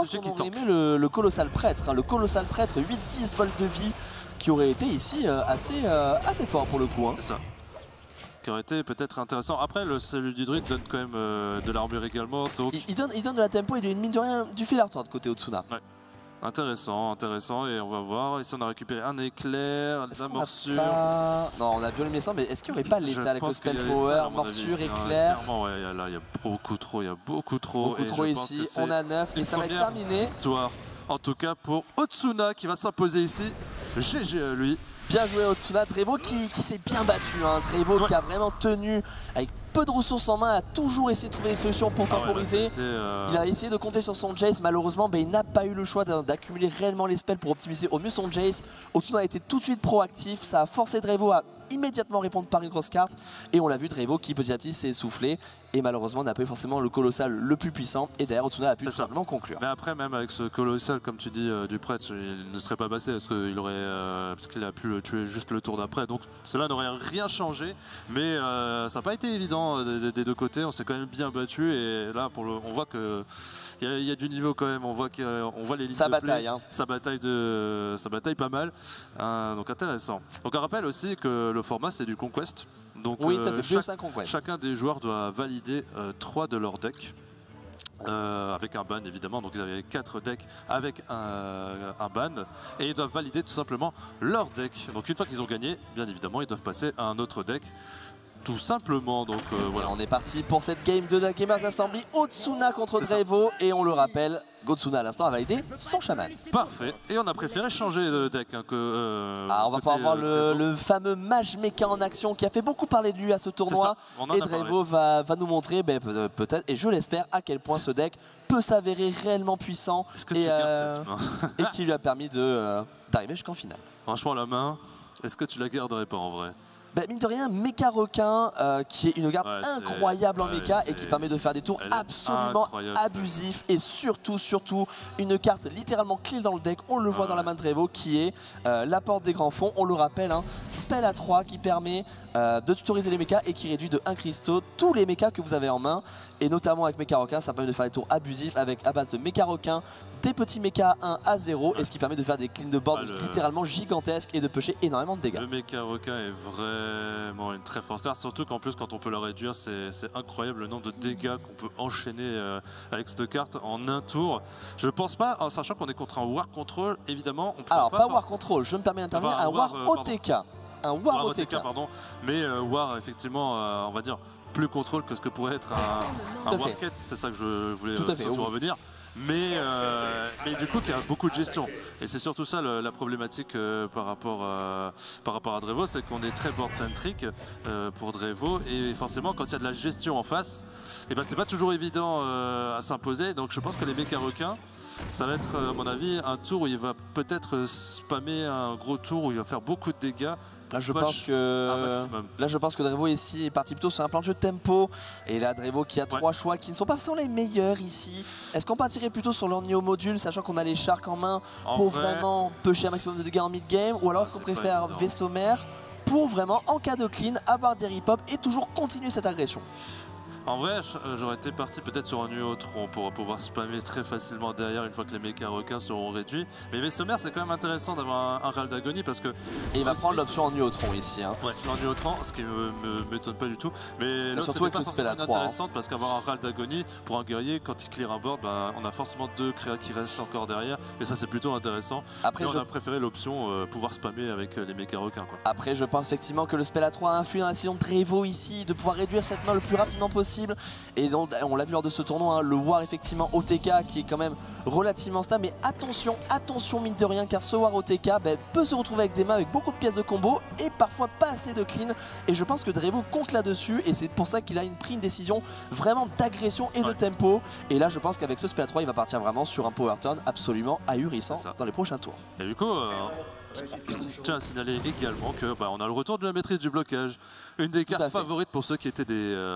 le colossal prêtre, hein. Le colossal prêtre, 8-10 volts de vie, qui aurait été ici assez fort pour le coup, hein. C'est ça. Qui aurait été peut-être intéressant. Après, le salut du druide donne quand même de l'armure également. Donc... Il donne de la tempo et mine de rien du fil à retordre côté Otsuna. Ouais. Intéressant, et on va voir. Ici on a récupéré un éclair, la morsure. Non, on a bien le message, mais est-ce qu'il n'y aurait pas l'état avec le spell power, morsure, éclair? Clairement, ouais, là il y a beaucoup trop, Beaucoup trop ici, on a 9 et ça va être terminé. Victoire, en tout cas pour Otsuna qui va s'imposer ici. GG à lui. Bien joué Otsuna, Drevo qui s'est bien battu, hein. Drevo qui a vraiment tenu avec peu de ressources en main, a toujours essayé de trouver des solutions pour temporiser. Il a essayé de compter sur son Jace, malheureusement il n'a pas eu le choix d'accumuler réellement les spells pour optimiser au mieux son Jace. Otsuna a été tout de suite proactif, ça a forcé Drevo à immédiatement répondre par une grosse carte, et on l'a vu, Drevo qui petit à petit s'est essoufflé et malheureusement n'a pas eu forcément le colossal le plus puissant, et derrière Otsuna a pu tout simplement conclure. Mais après, même avec ce colossal, comme tu dis, du prêtre, il ne serait pas passé parce qu'il a pu le tuer juste le tour d'après, donc cela n'aurait rien changé, mais ça n'a pas été évident des deux côtés. On s'est quand même bien battu, et là on voit que il y a du niveau quand même. On voit les lignes ça de bataille, play, hein. ça bataille pas mal, donc intéressant. Donc on rappelle aussi que le format c'est du Conquest. Donc oui, t'as fait Conquest. Chacun des joueurs doit valider 3 de leurs decks. Avec un ban évidemment, donc ils avaient 4 decks avec un ban, et ils doivent valider tout simplement leur deck. Donc une fois qu'ils ont gagné, bien évidemment ils doivent passer à un autre deck, tout simplement. Donc voilà. On est parti pour cette game de la Gamers Assembly, Otsuna contre Drevo, et on le rappelle, Gotsuna à l'instant a validé son chaman. Parfait, et on a préféré changer de deck, hein, on va pouvoir voir le fameux Mage Mecha en action qui a fait beaucoup parler de lui à ce tournoi, et Drevo va nous montrer peut-être, et je l'espère, à quel point ce deck peut s'avérer réellement puissant, et qui lui a permis d'arriver jusqu'en finale. Franchement, la main, est-ce que tu la garderais pas en vrai? Mine de rien, Mecha Requin, qui est une garde incroyable en Mecha et qui permet de faire des tours absolument abusifs, et surtout une carte littéralement clé dans le deck. On le voit dans la main de Drevo, qui est la porte des grands fonds. On le rappelle, hein, spell à 3 qui permet de tutoriser les mechas et qui réduit de 1 cristaux tous les mechas que vous avez en main, et notamment avec Mecha Requin ça permet de faire des tours abusifs avec à base de Mecha Requin, des petits mechas 1 à 0, et ce qui permet de faire des cleans de board littéralement gigantesques et de pêcher énormément de dégâts. Le Mecha Requin est vraiment une très forte carte, surtout qu'en plus quand on peut la réduire, c'est incroyable le nombre de dégâts qu'on peut enchaîner avec cette carte en un tour. Je pense pas, en sachant qu'on est contre un War Control, évidemment on alors pas War Control, je me permets d'intervenir, un War OTK. Un War OTK, pardon, mais War effectivement, on va dire plus contrôle que ce que pourrait être un Warcat, c'est ça que je voulais surtout revenir. mais du coup qui a beaucoup de gestion. Et c'est surtout ça la problématique par rapport à Drevo, c'est qu'on est très board-centric pour Drevo, et forcément quand il y a de la gestion en face, et ben c'est pas toujours évident à s'imposer. Donc je pense que les méca requins, ça va être à mon avis un tour où il va peut-être spammer un gros tour où il va faire beaucoup de dégâts. Là je pense que Drevo ici est parti plutôt sur un plan de jeu tempo, et là Drevo qui a trois choix qui ne sont pas forcément les meilleurs ici. Est-ce qu'on partirait plutôt sur leur Neo module, sachant qu'on a les sharks en main pour vraiment pusher un maximum de dégâts en mid-game, ou alors est-ce qu'on préfère vaisseau mère pour vraiment en cas de clean avoir des rip-up et toujours continuer cette agression? En vrai, j'aurais été parti peut-être sur un Nuotron pour pouvoir spammer très facilement derrière une fois que les méca requins seront réduits. Mais vaisseau mère, c'est quand même intéressant d'avoir un Râle d'agonie parce que... Et il va prendre l'option en Nuotron ici. Hein. Ouais, en Nuotron, ce qui ne m'étonne pas du tout. Mais l'autre surtout avec pas le spell à 3. Intéressante parce qu'avoir un Râle d'agonie, pour un guerrier, quand il clear un board, bah, on a forcément 2 créas qui restent encore derrière. Et ça, c'est plutôt intéressant. Après, on a préféré l'option pouvoir spammer avec les méca requins. Quoi. Après, je pense effectivement que le spell à 3 influe dans la décision de Drevo ici, de pouvoir réduire cette main le plus rapidement possible. Et donc, on l'a vu lors de ce tournoi, hein, le War effectivement OTK qui est quand même relativement stable, mais attention mine de rien, car ce War OTK peut se retrouver avec des mains avec beaucoup de pièces de combo et parfois pas assez de clean, et je pense que Drevo compte là-dessus, et c'est pour ça qu'il a pris une décision vraiment d'agression et de tempo, et là je pense qu'avec ce spell à 3 il va partir vraiment sur un power turn absolument ahurissant dans les prochains tours. Et du coup, tiens à signaler également que on a le retour de la maîtrise du blocage, une des cartes favorites pour ceux qui étaient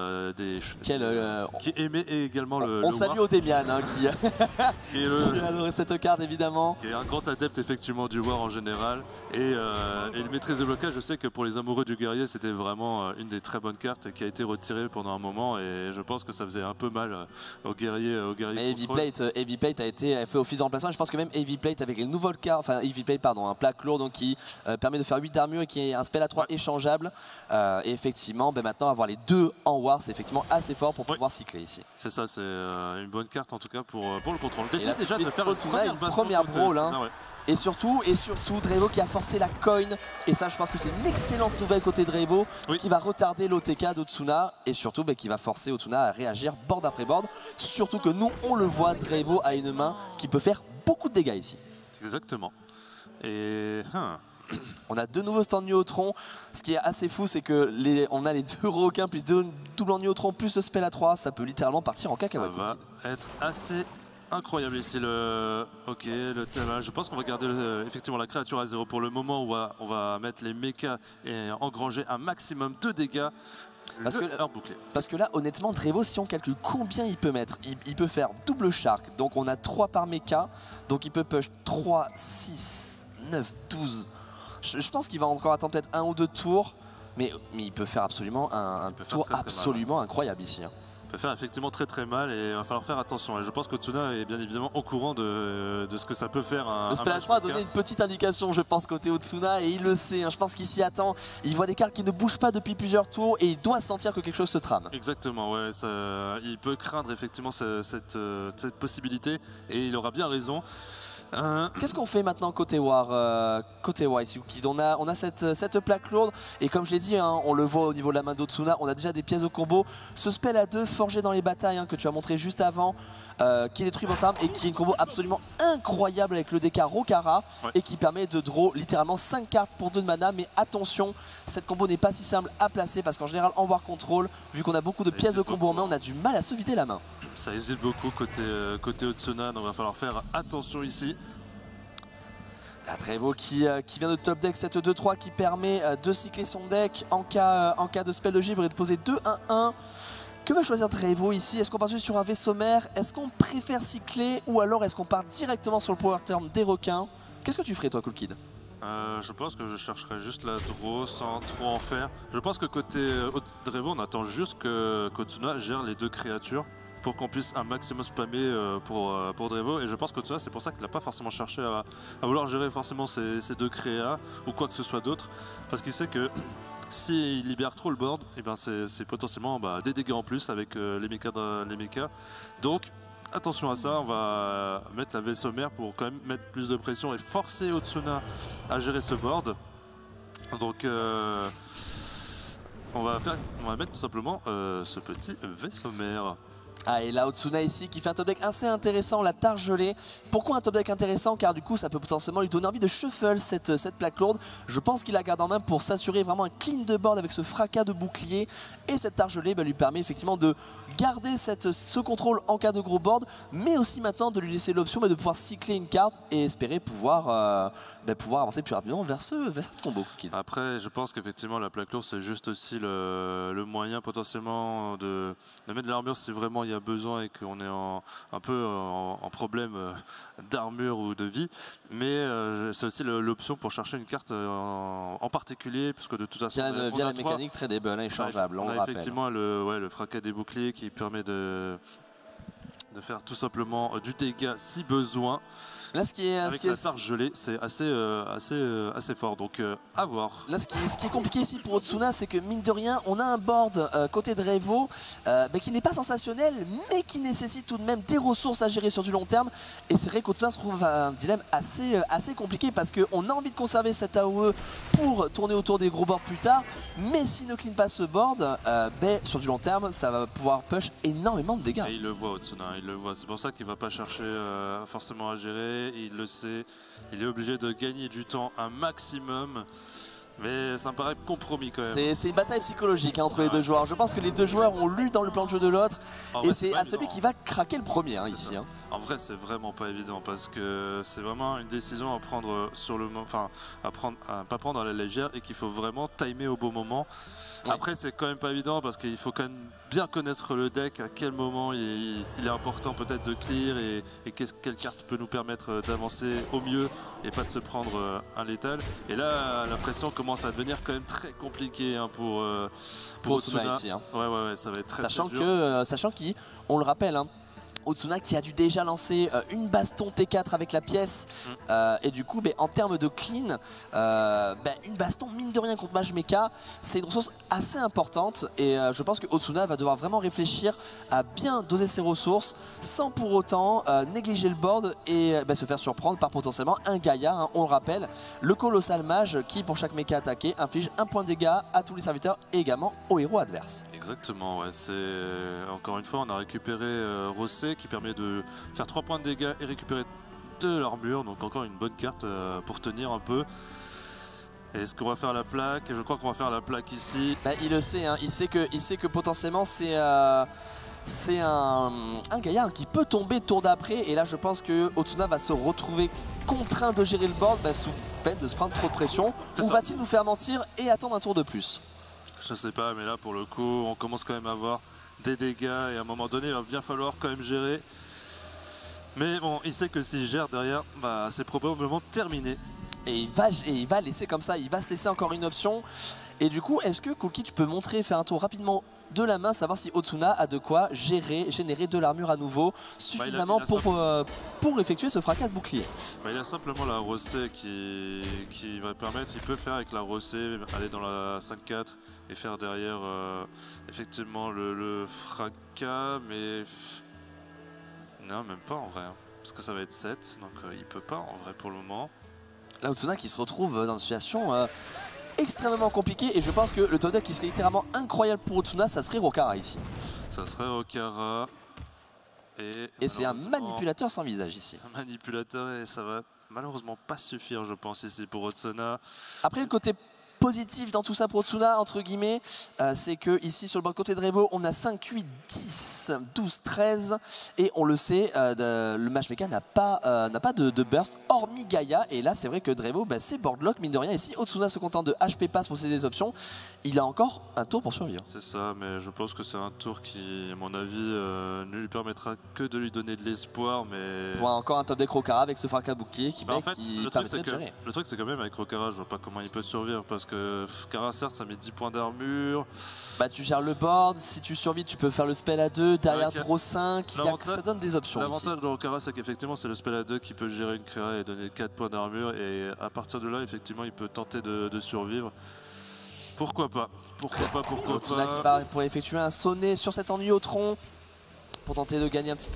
qui aimaient également on salue Odemian hein, qui adorait cette carte évidemment, qui est un grand adepte effectivement du War en général, et le maîtrise de blocage, je sais que pour les amoureux du guerrier c'était vraiment une des très bonnes cartes qui a été retirée pendant un moment, et je pense que ça faisait un peu mal aux guerriers. Mais Heavy Plate a fait office de remplaçant, et je pense que même Heavy Plate avec les nouvelles cartes, enfin Heavy Plate pardon, un plaque lourd donc qui permet de faire 8 d'armure et qui est un spell à 3 échangeable, et effectivement maintenant avoir les deux en War c'est effectivement assez fort pour pouvoir cycler ici. C'est ça, c'est une bonne carte en tout cas pour le contrôle. Là, déjà de faire une première brawl hein. Et surtout Drevo qui a forcé la coin, et ça je pense que c'est une excellente nouvelle côté Drevo, qui va retarder l'OTK d'Otsuna, et surtout qui va forcer Otsuna à réagir board après board, surtout que nous on le voit, Drevo a une main qui peut faire beaucoup de dégâts ici. Exactement. Et on a deux nouveaux stands Nuotron. Ce qui est assez fou, c'est que on a les deux requins plus deux doubles en Nuotron plus le spell à 3, ça peut littéralement partir en cacahuète. Ça va être assez incroyable ici le thème. Je pense qu'on va garder effectivement la créature à 0 pour le moment, où on va mettre les mechas et engranger un maximum de dégâts. Parce que là honnêtement Drevo, si on calcule combien il peut mettre, il peut faire double shark, donc on a 3 par mecha, donc il peut push 3, 6, 9, 12. Je pense qu'il va encore attendre peut-être 1 ou 2 tours, mais il peut faire absolument un tour absolument incroyable ici. Hein. Il peut faire effectivement très très mal, et il va falloir faire attention. Et je pense qu'Otsuna est bien évidemment au courant de ce que ça peut faire. Le spell à 3 a donné une petite indication, je pense, côté Otsuna, et il le sait. Hein. Je pense qu'il s'y attend. Il voit des cartes qui ne bougent pas depuis plusieurs tours, et il doit sentir que quelque chose se trame. Exactement, ouais. Il peut craindre effectivement cette possibilité, et il aura bien raison. Qu'est-ce qu'on fait maintenant côté War, ici, on a cette plaque lourde, et comme je l'ai dit, hein, on le voit au niveau de la main d'Otsuna, on a déjà des pièces de combo. Ce spell à 2 forgé dans les batailles hein, que tu as montré juste avant, qui détruit votre arme et qui est une combo absolument incroyable avec le DK Rokara, et qui permet de draw littéralement 5 cartes pour 2 de mana. Mais attention, cette combo n'est pas si simple à placer parce qu'en général en War Control, vu qu'on a beaucoup de pièces de combo en main, on a du mal à se vider la main. Ça hésite beaucoup côté Otsuna, donc il va falloir faire attention ici. La Drevo qui vient de top deck cette 2-3 qui permet de cycler son deck en cas de spell de gibre et de poser 2-1-1. Que va choisir Drevo ici? Est-ce qu'on part sur un vaisseau mère? Est-ce qu'on préfère cycler, ou alors est-ce qu'on part directement sur le power turn des requins? Qu'est-ce que tu ferais toi, Cool Kid? Je pense que je chercherais juste la draw sans trop en faire. Je pense que côté Drevo, on attend juste qu'Otsuna gère les 2 créatures pour qu'on puisse un maximum spammer pour Drevo, et je pense qu'Otsuna, c'est pour ça qu'il n'a pas forcément cherché à vouloir gérer forcément ces 2 créas ou quoi que ce soit d'autre, parce qu'il sait que s'il libère trop le board, et ben c'est potentiellement des dégâts en plus avec les mechas. Donc attention à ça, on va mettre la vaisseau mère pour quand même mettre plus de pression et forcer Otsuna à gérer ce board. Donc on va mettre tout simplement ce petit vaisseau mère. Ah, et là, Otsuna ici qui fait un top deck assez intéressant, la tare gelée. Pourquoi un top deck intéressant? Car du coup, ça peut potentiellement lui donner envie de shuffle cette plaque lourde. Je pense qu'il la garde en main pour s'assurer vraiment un clean de board avec ce fracas de bouclier. Et cette tare gelée lui permet effectivement de garder ce contrôle en cas de gros board, mais aussi maintenant de lui laisser l'option de pouvoir cycler une carte et espérer pouvoir avancer plus rapidement vers ce combo. Après, je pense qu'effectivement, la plaque lourde, c'est juste aussi le moyen potentiellement de mettre de l'armure si vraiment il y a besoin et qu'on est un peu en problème d'armure ou de vie. Mais c'est aussi l'option pour chercher une carte en particulier, parce que de toute façon, via la mécanique très tradable, échangeable. On a effectivement le fracas des boucliers qui permet de faire tout simplement du dégât si besoin. Là, avec la tare gelée, c'est assez fort, donc à voir. Là, ce qui est compliqué ici pour Otsuna, c'est que mine de rien, on a un board côté Drevo qui n'est pas sensationnel, mais qui nécessite tout de même des ressources à gérer sur du long terme. Et c'est vrai qu'Otsuna se trouve à un dilemme assez compliqué, parce qu'on a envie de conserver cette AOE pour tourner autour des gros boards plus tard, mais s'il ne clean pas ce board, sur du long terme, ça va pouvoir push énormément de dégâts. Et il le voit, Otsuna, il le voit. C'est pour ça qu'il ne va pas chercher forcément à gérer. Il le sait, il est obligé de gagner du temps un maximum, mais ça me paraît compromis quand même. C'est une bataille psychologique entre les deux joueurs. Je pense que les deux joueurs ont lu dans le plan de jeu de l'autre, et c'est à celui qui va craquer le premier ici. En vrai, c'est vraiment pas évident, parce que c'est vraiment une décision à prendre sur le moment, enfin à pas prendre à la légère, et qu'il faut vraiment timer au bon moment. Après, c'est quand même pas évident, parce qu'il faut quand même bien connaître le deck, à quel moment il est important peut-être de clear, et quelle carte peut nous permettre d'avancer au mieux et pas de se prendre un létal. Et là, la pression commence à devenir quand même très compliquée pour Otsuna ici. Ouais, ça va être très dur. Sachant qu'on le rappelle, Otsuna qui a dû déjà lancer une baston T4 avec la pièce, et du coup en termes de clean, une baston mine de rien contre Mage Mecha, c'est une ressource assez importante, et je pense que Otsuna va devoir vraiment réfléchir à bien doser ses ressources sans pour autant négliger le board et se faire surprendre par potentiellement un Gaïa, on le rappelle, le colossal mage qui pour chaque mecha attaqué inflige 1 point de dégâts à tous les serviteurs et également aux héros adverses. Exactement, ouais, encore une fois on a récupéré Rossé qui permet de faire 3 points de dégâts et récupérer de l'armure, donc encore une bonne carte pour tenir un peu. Est-ce qu'on va faire la plaque? Je crois qu'on va faire la plaque ici. Il le sait, il sait que potentiellement c'est un Gaïa qui peut tomber tour d'après, et là je pense que Otsuna va se retrouver contraint de gérer le board sous peine de se prendre trop de pression. Ou va-t-il nous faire mentir et attendre un tour de plus? Je sais pas, mais là pour le coup on commence quand même à avoir des dégâts, et à un moment donné il va bien falloir quand même gérer. Mais bon, il sait que s'il gère derrière, c'est probablement terminé. Et il va laisser comme ça, il va se laisser encore une option. Et du coup, est-ce que Coolkey, tu peux faire un tour rapidement de la main, savoir si Otsuna a de quoi générer de l'armure à nouveau suffisamment pour effectuer ce fracas de bouclier? Il a simplement la Rossé qui va permettre, il peut faire avec la Rossé, aller dans la 5-4 et faire derrière effectivement le fracas, mais non, même pas en vrai, parce que ça va être 7, donc il peut pas en vrai pour le moment. Là, Otsuna qui se retrouve dans une situation extrêmement compliquée, et je pense que le top deck qui serait littéralement incroyable pour Otsuna, ça serait Rokara ici. Ça serait Rokara. Et c'est un manipulateur sans visage ici. Un manipulateur, et ça va malheureusement pas suffire, je pense, ici pour Otsuna. Après, le côté positif dans tout ça pour Otsuna, entre guillemets, c'est que ici sur le bord côté de Drevo, on a 5, 8, 10, 12, 13, et on le sait, le Mage Mecha n'a pas de burst hormis Gaïa, et là c'est vrai que Drevo c'est boardlock mine de rien. Ici Otsuna se contente de HP pass pour céder des options, il a encore un tour pour survivre. C'est ça, mais je pense que c'est un tour qui, à mon avis, ne lui permettra que de lui donner de l'espoir. Mais pour encore un top deck Rokara avec ce fracas bouclier qui permettrait de gérer. Le truc c'est quand même avec Rokara, je vois pas comment il peut survivre, parce que Kara certes ça met 10 points d'armure. Tu gères le board, si tu survis tu peux faire le spell à 2, derrière draw 5, ça donne des options. L'avantage de Rokara c'est qu'effectivement c'est le spell à 2 qui peut gérer une créa et donner 4 points d'armure, et à partir de là effectivement il peut tenter de survivre. Pourquoi pas? Otsuna qui part pour effectuer un sonnet sur cet ennui au tronc pour tenter de gagner un petit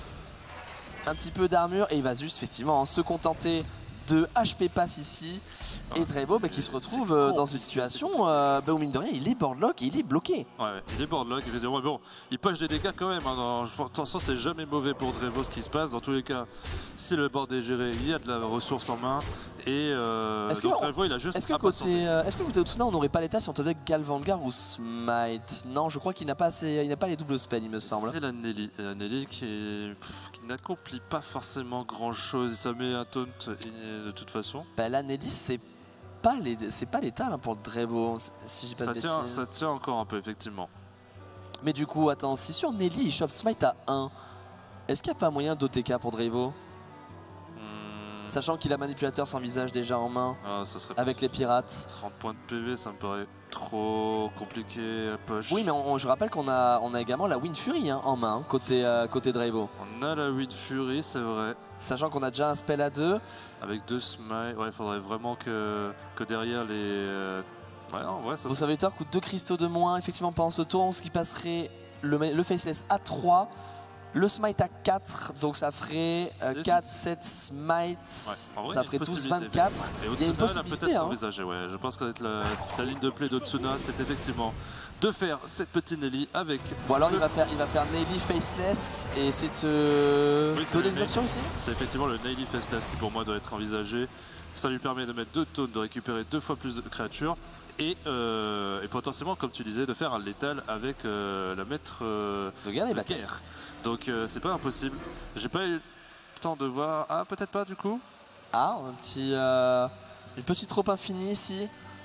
peu d'armure, et il va juste effectivement se contenter de HP pass ici. Et Drevo qui se retrouve dans une situation où mine de rien il est boardlock et il est bloqué. Ouais, il est boardlock, évidemment. Mais bon, il poche des dégâts quand même. Hein. Attention, c'est jamais mauvais pour Drevo ce qui se passe. Dans tous les cas, si le board est géré, il y a de la ressource en main. Et Drevo, il a juste. Est-ce que côté Otsuna, on n'aurait pas l'état si on te donnait Galvangar ou Smite? Non, je crois qu'il n'a pas les doubles spells, il me semble. C'est la Nelly. La Nelly qui n'accomplit pas forcément grand chose. Ça met un taunt de toute façon. Bah, la Nelly, c'est pas létal pour Drevo, si j'ai pas de bêtises. Ça tient encore un peu, effectivement. Mais du coup, attends, si sur Nelly il chope Smite à 1, est-ce qu'il n'y a pas moyen d'OTK pour Drevo? Sachant qu'il a manipulateur sans visage déjà en main, ça serait avec les pirates. 30 points de PV, ça me paraît trop compliqué à push. Oui, mais je rappelle qu'on a également la Wind Fury en main, côté Drevo. On a la Wind Fury, c'est vrai. Sachant qu'on a déjà un spell à 2. Avec 2 smiles, ouais, il faudrait vraiment que derrière les... Vous savez, Thor coûte 2 cristaux de moins, effectivement, pendant ce tour, ce qui passerait le Faceless à 3. Le smite à 4, donc ça ferait 4, 7 smites, ouais, ça ferait tous 24. Et Otsuna, il y a une possibilité. Peut-être envisagé, ouais. Je pense qu'avec la ligne de play d'Otsuna, c'est effectivement de faire cette petite Nelly avec... Bon alors il va faire Nelly Faceless et essayer de se donner des options ici. C'est effectivement le Nelly Faceless qui pour moi doit être envisagé. Ça lui permet de mettre 2 taunts, de récupérer 2 fois plus de créatures. Et potentiellement, comme tu disais, de faire un létal avec la maître de guerre. Donc c'est pas impossible. J'ai pas eu le temps de voir. Ah, peut-être pas du coup. Ah, une petite trope infinie ici.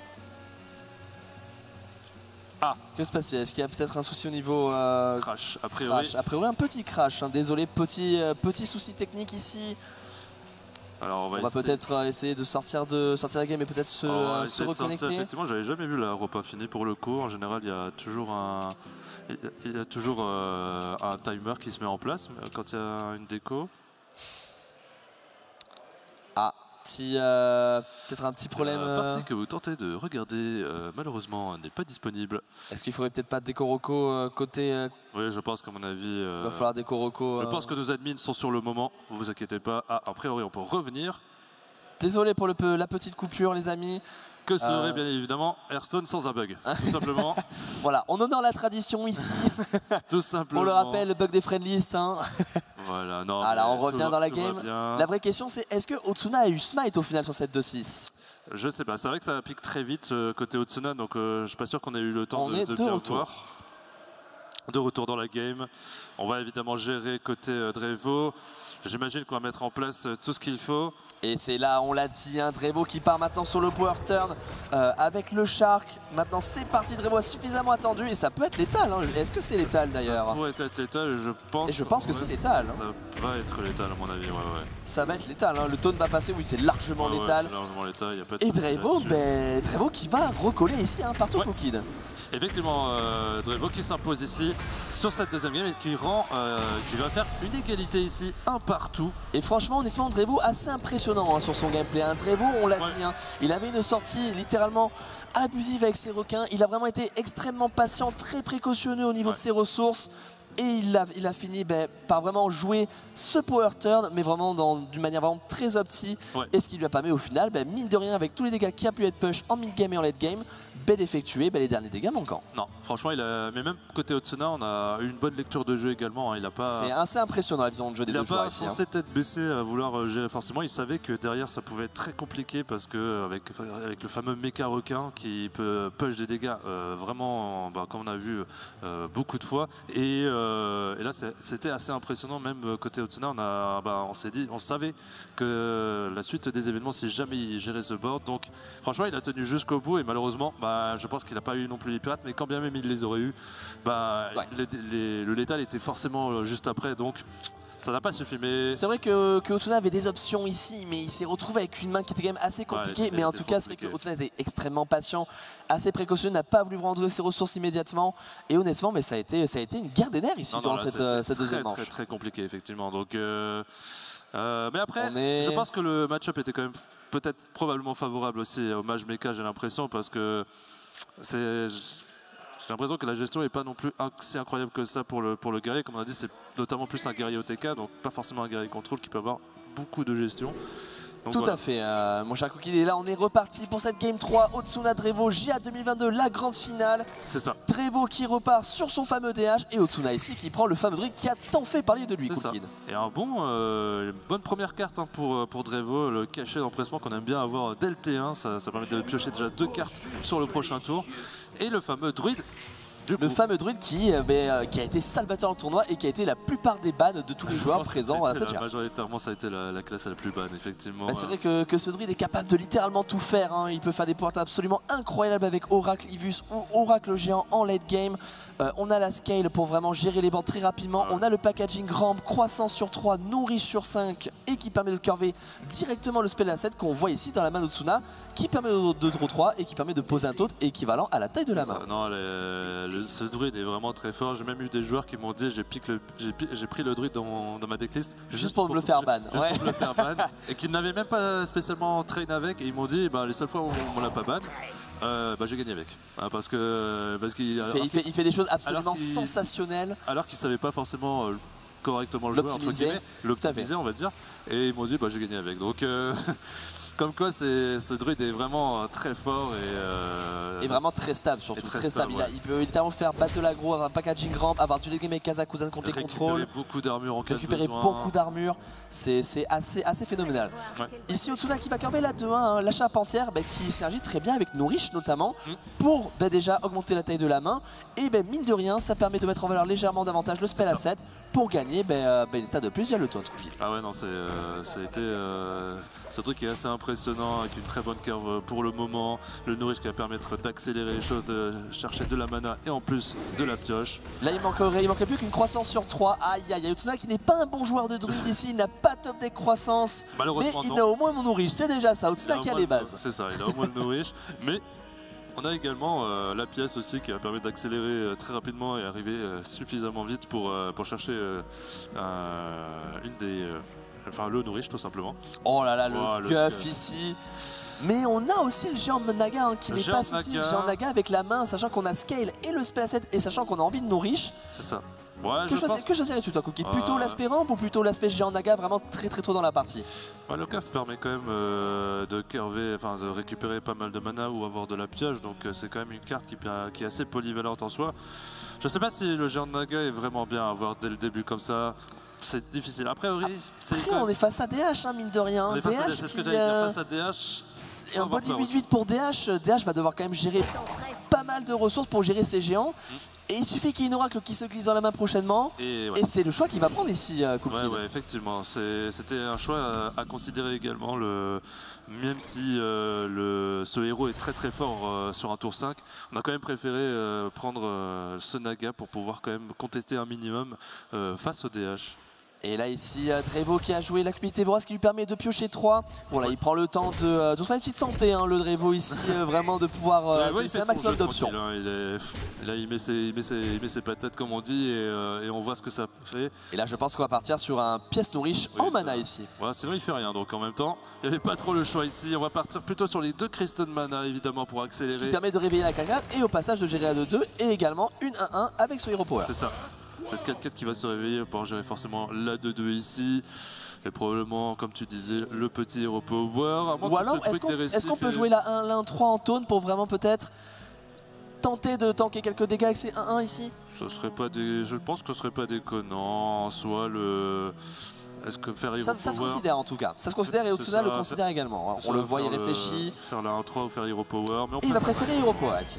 Ah, que se passe-t-il? Est-ce qu'il y a peut-être un souci au niveau crash? A priori. A priori, un petit crash. Hein. Désolé, petit souci technique ici. Alors on va peut-être essayer de sortir la game et peut-être se reconnecter. Effectivement, j'avais jamais vu la rope infinie pour le coup. En général, il y a toujours un timer qui se met en place quand il y a une déco. Ah, peut-être un petit problème. La partie que vous tentez de regarder, malheureusement, n'est pas disponible. Est-ce qu'il faudrait peut-être pas Déco Roco côté... Oui, je pense qu'à mon avis... il va falloir Déco Roco... Je pense que nos admins sont sur le moment, ne vous inquiétez pas. Ah, a priori, on peut revenir. Désolé pour la petite coupure, les amis. Que serait bien évidemment Hearthstone sans un bug, tout simplement. Voilà, on honore la tradition ici. Tout simplement. On le rappelle, le bug des friendlists. Hein. Voilà, non. Alors on revient dans la game. La vraie question c'est, est-ce que Otsuna a eu smite au final sur cette 2-6? Je sais pas, c'est vrai que ça pique très vite côté Otsuna, donc je suis pas sûr qu'on ait eu le temps de bien voir. De retour dans la game. On va évidemment gérer côté Drevo. J'imagine qu'on va mettre en place tout ce qu'il faut. Et c'est là, on l'a dit, hein, Drevo qui part maintenant sur le power turn avec le Shark. Maintenant c'est parti, Drevo a suffisamment attendu et ça peut être létal. Hein. Est-ce que c'est létal d'ailleurs? Ça pourrait être létal, je pense. Et je pense que c'est létal. Ça va être létal à mon avis, ouais. Ça va être létal, hein. Le taunt va passer, oui c'est largement létal. C'est largement létal, y a pas de et Drevo qui va recoller ici hein, partout au kid. Effectivement, Drevo qui s'impose ici sur cette deuxième game et qui va faire une égalité ici, un partout. Et franchement, honnêtement, Drevo assez impressionnant hein, sur son gameplay. Hein. Drevo, on l'a dit, hein, il avait une sortie littéralement abusive avec ses requins. Il a vraiment été extrêmement patient, très précautionneux au niveau de ses ressources. Et il a fini par vraiment jouer ce power turn, mais vraiment d'une manière vraiment très opti. Et ce qui lui a permis au final, mine de rien, avec tous les dégâts qui a pu être push en mid-game et en late-game, d'effectuer les derniers dégâts manquants. Non, franchement, mais même côté Otsuna, on a eu une bonne lecture de jeu également. Hein. C'est assez impressionnant la vision de jeu des deux joueurs ici. Il n'a pas forcé tête baissée à vouloir gérer forcément. Il savait que derrière, ça pouvait être très compliqué parce que avec le fameux méca requin qui peut push des dégâts vraiment, comme on a vu beaucoup de fois. Et là, c'était assez impressionnant, même côté Otsuna. On s'est dit, on savait que la suite des événements, si jamais il gérait ce board. Donc, franchement, il a tenu jusqu'au bout et malheureusement, je pense qu'il n'a pas eu non plus les pirates, mais quand bien même il les aurait eu, le létal était forcément juste après, donc ça n'a pas suffi. Mais c'est vrai que Otsuna avait des options ici, mais il s'est retrouvé avec une main qui était quand même assez compliquée. Mais en tout cas, c'est vrai que Otsuna était extrêmement patient, assez précautionneux, n'a pas voulu rendre ses ressources immédiatement. Et honnêtement, ça a été une guerre des nerfs ici durant cette deuxième manche. Très compliqué effectivement. Donc mais après, je pense que le match-up était quand même peut-être probablement favorable aussi au Mage Mecha, j'ai l'impression, parce que j'ai l'impression que la gestion n'est pas non plus si incroyable que ça pour le guerrier. Comme on a dit, c'est notamment plus un guerrier OTK, donc pas forcément un guerrier contrôle qui peut avoir beaucoup de gestion. Donc tout à fait, mon cher Cookie. Et là, on est reparti pour cette Game 3. Otsuna Drevo, JA 2022, la grande finale. C'est ça. Drevo qui repart sur son fameux DH et Otsuna ici qui prend le fameux druide qui a tant fait parler de lui, Cookie. Et une bonne première carte hein, pour Drevo, le cachet d'empressement qu'on aime bien avoir dès le T1. Ça permet de piocher déjà 2 cartes sur le prochain tour. Et le fameux druide. Le fameux druide qui a été salvateur en tournoi et qui a été la plupart des bans de tous les joueurs présents à cette majoritairement, ça a été la classe la plus ban, effectivement. C'est vrai que ce druide est capable de littéralement tout faire. Hein. Il peut faire des portes absolument incroyables avec Oracle Ivus ou Oracle Géant en late game. On a la scale pour vraiment gérer les bancs très rapidement. On a le packaging ramp, croissance sur 3, nourriche sur 5 et qui permet de curver directement le spell asset qu'on voit ici dans la main d'Otsuna, qui permet de draw 3 et qui permet de poser un tote équivalent à la taille de la main. Non, ce druide est vraiment très fort. J'ai même eu des joueurs qui m'ont dit j'ai pris le druide dans ma decklist juste pour me le faire ban. Pour me le faire ban et qu'ils n'avaient même pas spécialement train avec et ils m'ont dit les seules fois où on l'a pas ban, j'ai gagné avec. Parce qu'il il fait des choses absolument sensationnelles. Alors qu'il ne savait pas forcément correctement le jouer, entre guillemets, l'optimiser on va dire. Et ils m'ont dit j'ai gagné avec. Donc comme quoi ce druide est vraiment très fort et vraiment très stable surtout. Très stable. Il peut littéralement faire battle aggro, avoir un packaging ramp, avoir du late game avec Kazakuzan contre les contrôles. Récupérer beaucoup d'armure en cas de besoin. Récupérer beaucoup d'armure, c'est assez phénoménal. Ouais. Ici Otsuna qui va curver la 2-1, hein, l'achat entière qui s'agit très bien avec Nourish notamment pour déjà augmenter la taille de la main. Et mine de rien, ça permet de mettre en valeur légèrement davantage le spell asset pour gagner une stat de plus via le taunt. Ah ouais non, c'est un truc qui est assez impressionnant avec une très bonne curve pour le moment. Le Nourish qui va permettre d'accélérer les choses, de chercher de la mana et en plus de la pioche. Là il manquerait plus qu'une croissance sur 3. Aïe aïe, Otsuna qui n'est pas un bon joueur de druide ici, il n'a pas top deck croissance. Malheureusement mais il a au moins mon Nourish, c'est déjà ça. Otsuna qui a les bases. C'est ça, il a au moins le Nourish. Mais on a également la pièce aussi qui va permettre d'accélérer très rapidement et arriver suffisamment vite pour chercher le Nourish tout simplement. Oh là là, le guff ici. Mais on a aussi le géant Naga qui n'est pas sorti. Le géant Naga avec la main, sachant qu'on a scale et le spell asset et sachant qu'on a envie de Nourish. C'est ça. Ouais, que choisirais-tu toi Cookie? Plutôt l'aspect ramp ou plutôt l'aspect géant Naga vraiment très tôt dans la partie? Le CAF permet quand même de récupérer pas mal de mana ou avoir de la pioche, donc c'est quand même une carte qui est assez polyvalente en soi. Je sais pas si le géant Naga est vraiment bien à avoir dès le début comme ça. C'est difficile. Après, on est face à DH, mine de rien. C'est ce que j'allais dire, face à DH. Et un body 8-8 pour DH. DH va devoir quand même gérer pas mal de ressources pour gérer ses géants. Et il suffit qu'il y ait une oracle qui se glisse dans la main prochainement. Et c'est le choix qu'il va prendre ici, Cookie. Ouais, effectivement. C'était un choix à considérer également. Même si ce héros est très fort sur un tour 5, on a quand même préféré prendre ce Naga pour pouvoir quand même contester un minimum face au DH. Et là ici, Drevo qui a joué l'acuité vorace qui lui permet de piocher 3. Bon là il prend le temps de faire une petite santé le Drevo ici, vraiment de pouvoir c'est un maximum d'options. Là il met ses patates comme on dit et on voit ce que ça fait. Et là je pense qu'on va partir sur un pièce Nourish en mana ici. Voilà, sinon il fait rien donc en même temps il n'y avait pas trop le choix ici. On va partir plutôt sur les 2 cristaux de mana évidemment pour accélérer. Ce qui permet de réveiller la cagade et au passage de gérer à 2-2 et également une 1-1 avec ce Hero Power. C'est ça. Cette 4-4 qui va se réveiller pour gérer forcément la 2-2 ici. Et probablement, comme tu disais, le petit Hero Power. Ou alors, est-ce qu'on peut jouer la 1-3 en taunt pour vraiment peut-être tenter de tanker quelques dégâts avec ces 1-1 ici? Je pense que ce serait pas déconnant. En soi, est-ce que faire Hero Power... Ça se considère en tout cas. Ça se considère et Otsuna le considère également. On le voit, il réfléchit. Faire la 1-3 ou faire Hero Power. Et il va préférer Hero Power ici.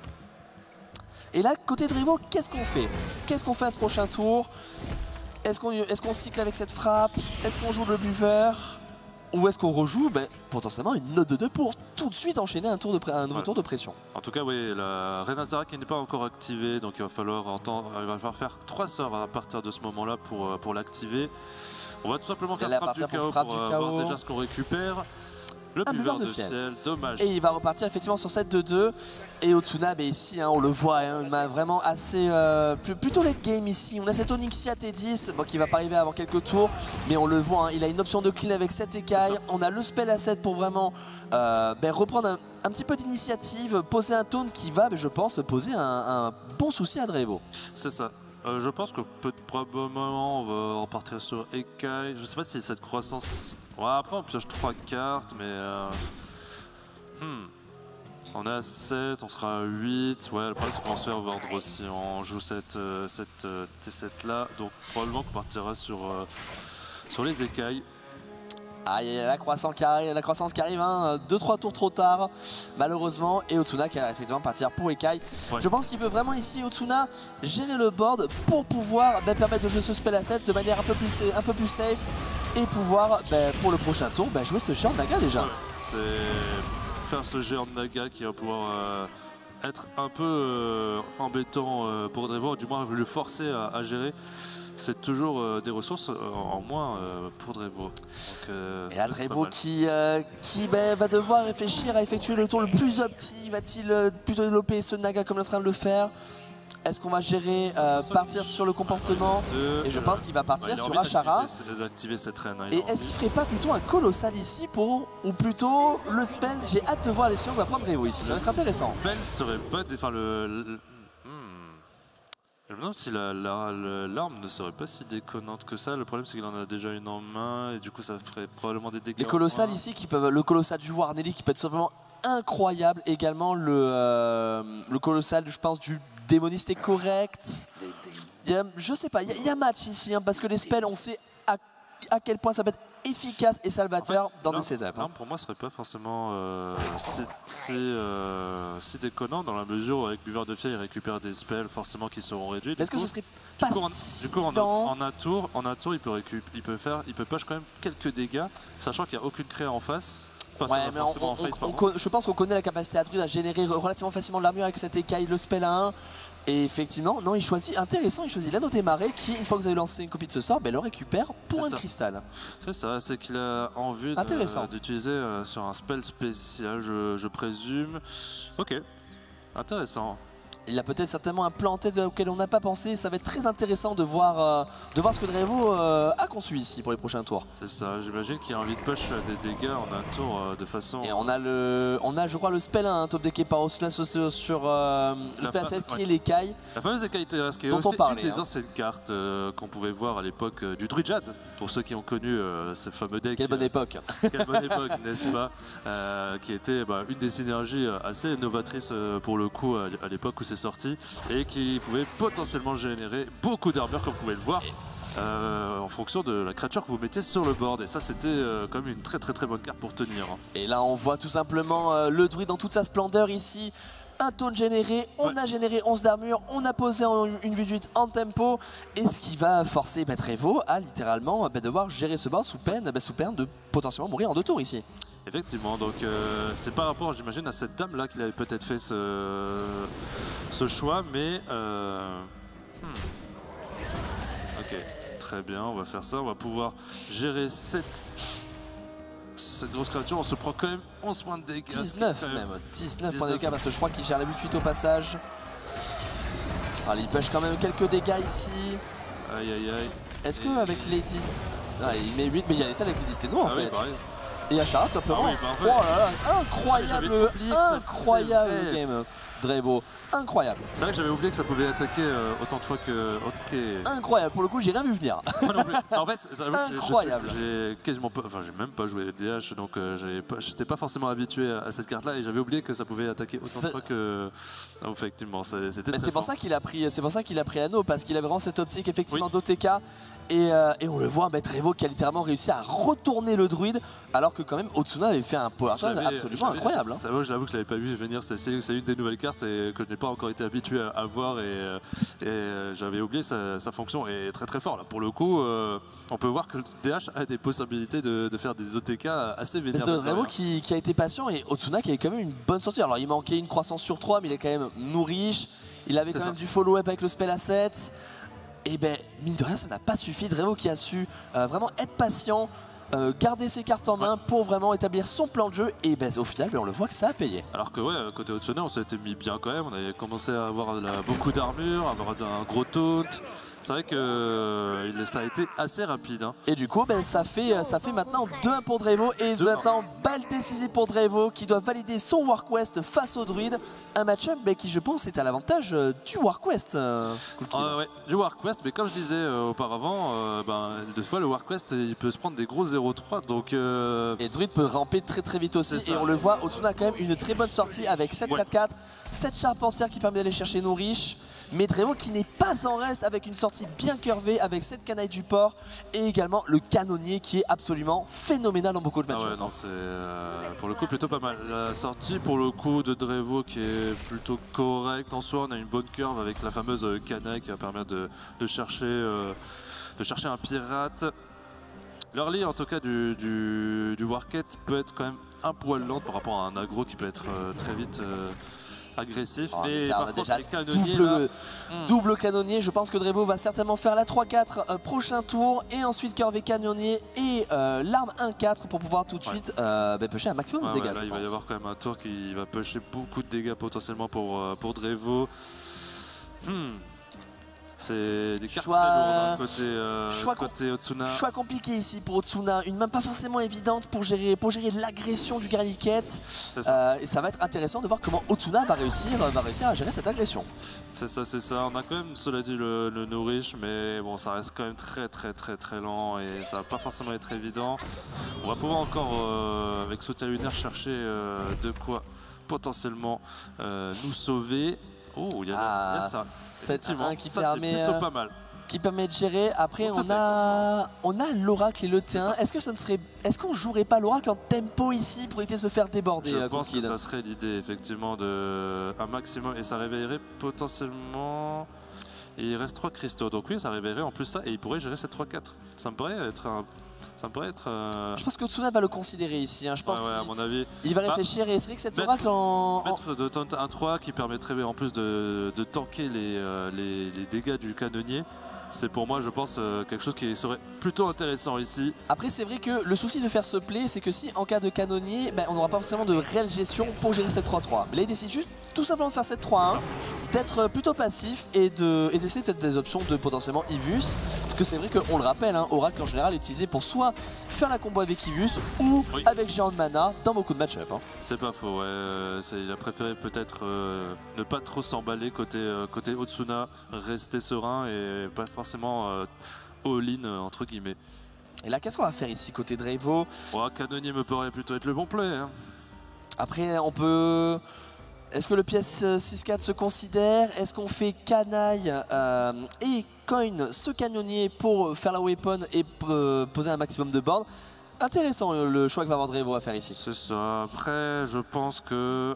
Et là, côté Drevo, qu'est-ce qu'on fait? Qu'est-ce qu'on fait à ce prochain tour? Est-ce qu'on cycle avec cette frappe? Est-ce qu'on joue le buffer? Ou est-ce qu'on rejoue potentiellement une note de 2 pour tout de suite enchaîner un nouveau tour de pression? En tout cas, oui, la Reine Azara qui n'est pas encore activée, donc il va falloir faire 3 sorts à partir de ce moment-là pour l'activer. On va tout simplement faire frappe du chaos pour voir déjà ce qu'on récupère. Le buveur de ciel, dommage. Et il va repartir effectivement sur cette 2-2. Et Otsuna, ici, on le voit, il m'a vraiment assez... plutôt late game ici. On a cet Onyxia T10 qui va pas arriver avant quelques tours. Mais on le voit, il a une option de clean avec 7 écailles. On a le spell asset pour vraiment reprendre un petit peu d'initiative. Poser un taunt qui va, je pense, poser un bon souci à Drevo. C'est ça. Je pense que probablement on va repartir sur Ekai. Je sais pas si cette croissance... Ouais, après on pioche 3 cartes, mais... On est à 7, on sera à 8. Ouais, le problème c'est qu'on va se faire vendre si on joue cette T7 là. Donc probablement qu'on partira sur les écailles. Ah, il y a la croissance qui arrive, hein. 2-3 tours trop tard, malheureusement. Et Otsuna qui va effectivement partir pour Ekai. Ouais. Je pense qu'il veut vraiment ici, Otsuna, gérer le board pour pouvoir permettre de jouer ce spell asset de manière un peu plus safe. Et pouvoir, pour le prochain tour, jouer ce géant de Naga déjà. Ouais, c'est faire ce géant de Naga qui va pouvoir être un peu embêtant pour Drevo, du moins le forcer à gérer. C'est toujours des ressources en moins pour Drevo. Et là, Drevo qui va devoir réfléchir à effectuer le tour le plus opti. Va-t-il plutôt développer ce Naga comme il est en train de le faire? Est-ce qu'on va gérer partir sur le comportement? Et je pense qu'il va partir sur Ashara. Cette reine, et est-ce qu'il ne ferait pas plutôt un colossal ici ou plutôt le spell? J'ai hâte de voir les si on va prendre Drevo ici, ça va être intéressant. Le spell serait pas... Enfin, je me demande si l'arme ne serait pas si déconnante que ça. Le problème c'est qu'il en a déjà une en main et du coup ça ferait probablement des dégâts. Les colossales ici, le colossal du Warnelli qui peut être simplement incroyable. Également le colossal, je pense, du démoniste est correct. Je sais pas, il y a match ici hein, parce que les spells on sait à quel point ça peut être efficace et salvateur en fait, dans des setups. Non, pour moi, ce serait pas forcément si déconnant dans la mesure où avec Buveur de Fiel, il récupère des spells forcément qui seront réduits. Est-ce que ce serait pas du coup, en un tour, il peut push quand même quelques dégâts, sachant qu'il n'y a aucune créa en face. Ouais, mais je pense qu'on connaît la capacité à Druid à générer relativement facilement de l'armure avec cette écaille, le spell à 1. Et effectivement, non, il choisit l'anneau des marais qui, une fois que vous avez lancé une copie de ce sort, le récupère pour un cristal. C'est ça, c'est qu'il a envie d'utiliser sur un spell spécial, je présume. Ok, intéressant. Il a peut-être certainement un plan en tête auquel on n'a pas pensé. Ça va être très intéressant de voir ce que Drevo a conçu ici pour les prochains tours. C'est ça, j'imagine qu'il a envie de push des dégâts en un tour de façon... Et on a je crois le spell 1 top decké par Otsuna sur le spell 7 qui est l'écaille. La fameuse écaille terrestre qui est aussi une des anciennes cartes qu'on pouvait voir à l'époque du Druidjad. Pour ceux qui ont connu ce fameux deck. Quelle bonne époque. Quelle bonne époque, n'est-ce pas, qui était une des synergies assez novatrices pour le coup à l'époque où c'est sorti et qui pouvait potentiellement générer beaucoup d'armure comme vous pouvez le voir en fonction de la créature que vous mettez sur le board. Et ça c'était quand même une très bonne carte pour tenir. Et là on voit tout simplement le druide dans toute sa splendeur ici. Un taunt généré, on a généré 11 d'armure, on a posé une 8-8 en tempo, et ce qui va forcer Drevo à littéralement devoir gérer ce board sous peine de potentiellement mourir en 2 tours ici. Effectivement, donc c'est par rapport, j'imagine, à cette dame là qu'il avait peut-être fait ce choix, mais ok, très bien, on va faire ça, on va pouvoir gérer cette grosse créature. On se prend quand même 11 points de dégâts. 19 points de dégâts parce que je crois qu'il gère la 8-8 au passage. Allez, il push quand même quelques dégâts ici. Aïe. Est-ce qu'avec les 10... Ah, il met 8, mais il y a l'état avec les 10 en fait. Oui, et Ashara tout simplement. En fait. Oh là là, incroyable game Drevo. Incroyable. C'est vrai que j'avais oublié que ça pouvait attaquer autant de fois que... Incroyable, pour le coup j'ai rien vu venir. Moi non plus. En fait, incroyable. J'ai quasiment pas... Enfin j'ai même pas joué DH, donc j'étais pas forcément habitué à cette carte là et j'avais oublié que ça pouvait attaquer autant de fois que... Non, effectivement, c'était très c'est pour ça qu'il a pris l'anneau, parce qu'il avait vraiment cette optique effectivement d'OTK. Et on le voit, Drevo qui a littéralement réussi à retourner le druide, alors que quand même Otsuna avait fait un power charge absolument incroyable. Je l'avoue que je l'avais pas vu venir, c'est une des nouvelles cartes et que je n'ai pas encore été habitué à voir, et j'avais oublié sa fonction est très fort là. Pour le coup, on peut voir que le DH a des possibilités de faire des OTK assez vénères. Drevo qui a été patient, et Otsuna qui avait quand même une bonne sortie. Alors il manquait une croissance sur 3, mais il est quand même nourri. Il avait quand même du follow-up avec le spell asset. Et mine de rien, ça n'a pas suffi. Drevo qui a su vraiment être patient, garder ses cartes en main pour vraiment établir son plan de jeu. Et au final, on le voit que ça a payé. Alors que côté Otsuna, on s'était mis bien quand même. On avait commencé à avoir beaucoup d'armure, avoir un gros taunt. c'est vrai que ça a été assez rapide. Hein. Et du coup, ben, ça fait maintenant 2-1 pour Drevo. Et maintenant, balle décisive pour Drevo qui doit valider son WarQuest face au druide. Un match-up ben, qui, je pense, est à l'avantage du WarQuest. Ouais, du WarQuest, mais comme je disais auparavant, des fois le WarQuest il peut se prendre des gros 0-3. Donc, Et druide peut ramper très très vite aussi. Et on le voit, Otsuna a quand même une très bonne sortie avec 7-4-4, 7 charpentières qui permet d'aller chercher Nourish. Mais Drevo qui n'est pas en reste avec une sortie bien curvée avec 7 canailles du port et également le canonnier qui est absolument phénoménal dans beaucoup de matchs. Ah ouais, non, c'est pour le coup plutôt pas mal. La sortie pour le coup de Drevo qui est plutôt correcte en soi. On a une bonne curve avec la fameuse canaille qui va permettre de chercher un pirate. L'early en tout cas du Warquette peut être quand même un poil lent par rapport à un aggro qui peut être très vite agressif. Mais par contre, les canonniers, double canonnier. Je pense que Drevo va certainement faire la 3-4 prochain tour et ensuite curver canonnier et l'arme 1-4 pour pouvoir tout de suite pusher un maximum de dégâts. Là, il va y avoir quand même un tour qui va pusher beaucoup de dégâts potentiellement pour Drevo. C'est des cartes très lourdes côté Otsuna. Choix compliqué ici pour Otsuna, une main pas forcément évidente pour gérer l'agression du Graniquette. Et ça va être intéressant de voir comment Otsuna va réussir à gérer cette agression. C'est ça. On a quand même, cela dit, le Nourish, mais bon, ça reste quand même très lent et ça va pas forcément être évident. On va pouvoir encore, avec Sotia Lunaire, chercher de quoi potentiellement nous sauver. Oh, il y a ça. Effectivement, qui ça, permet, plutôt pas mal. Qui permet de gérer. Après, on a l'oracle et le T1. Est-ce qu'on jouerait pas l'oracle en tempo ici pour éviter de se faire déborder? Je pense que ça serait l'idée, effectivement, de un maximum. Et ça réveillerait potentiellement. Et il reste 3 cristaux. Donc oui, ça réveillerait en plus ça. Et il pourrait gérer cette 3-4. Ça me paraît être un. Je pense que Otsuna va le considérer ici. Hein. Je pense à mon avis. Il va réfléchir et c'est vrai que cet oracle mettre de taunt 1-3 qui permettrait en plus de tanker les dégâts du canonnier. C'est pour moi, je pense, quelque chose qui serait plutôt intéressant ici. Après, c'est vrai que le souci de faire ce play, c'est que si en cas de canonnier, on n'aura pas forcément de réelle gestion pour gérer cette 3-3. Mais là, il décide juste tout simplement de faire cette 3-1, d'être plutôt passif et d'essayer peut-être des options de potentiellement Ivus. Parce que c'est vrai qu'on le rappelle, hein, Oracle en général est utilisé pour soit faire la combo avec Ivus ou avec Géant de Mana dans beaucoup de match-up. Hein. C'est pas faux, ouais. Il a préféré peut-être ne pas trop s'emballer côté Otsuna, rester serein et pas forcément all-in entre guillemets. Et là, qu'est-ce qu'on va faire ici côté Drevo? Canonnier me paraît plutôt être le bon play. Hein. Après, on peut... Est-ce que le pièce 6-4 se considère? Est-ce qu'on fait canaille et coin ce canonnier pour faire la weapon et poser un maximum de board? Intéressant le choix que va avoir Drevo à faire ici. C'est ça. Après, je pense que...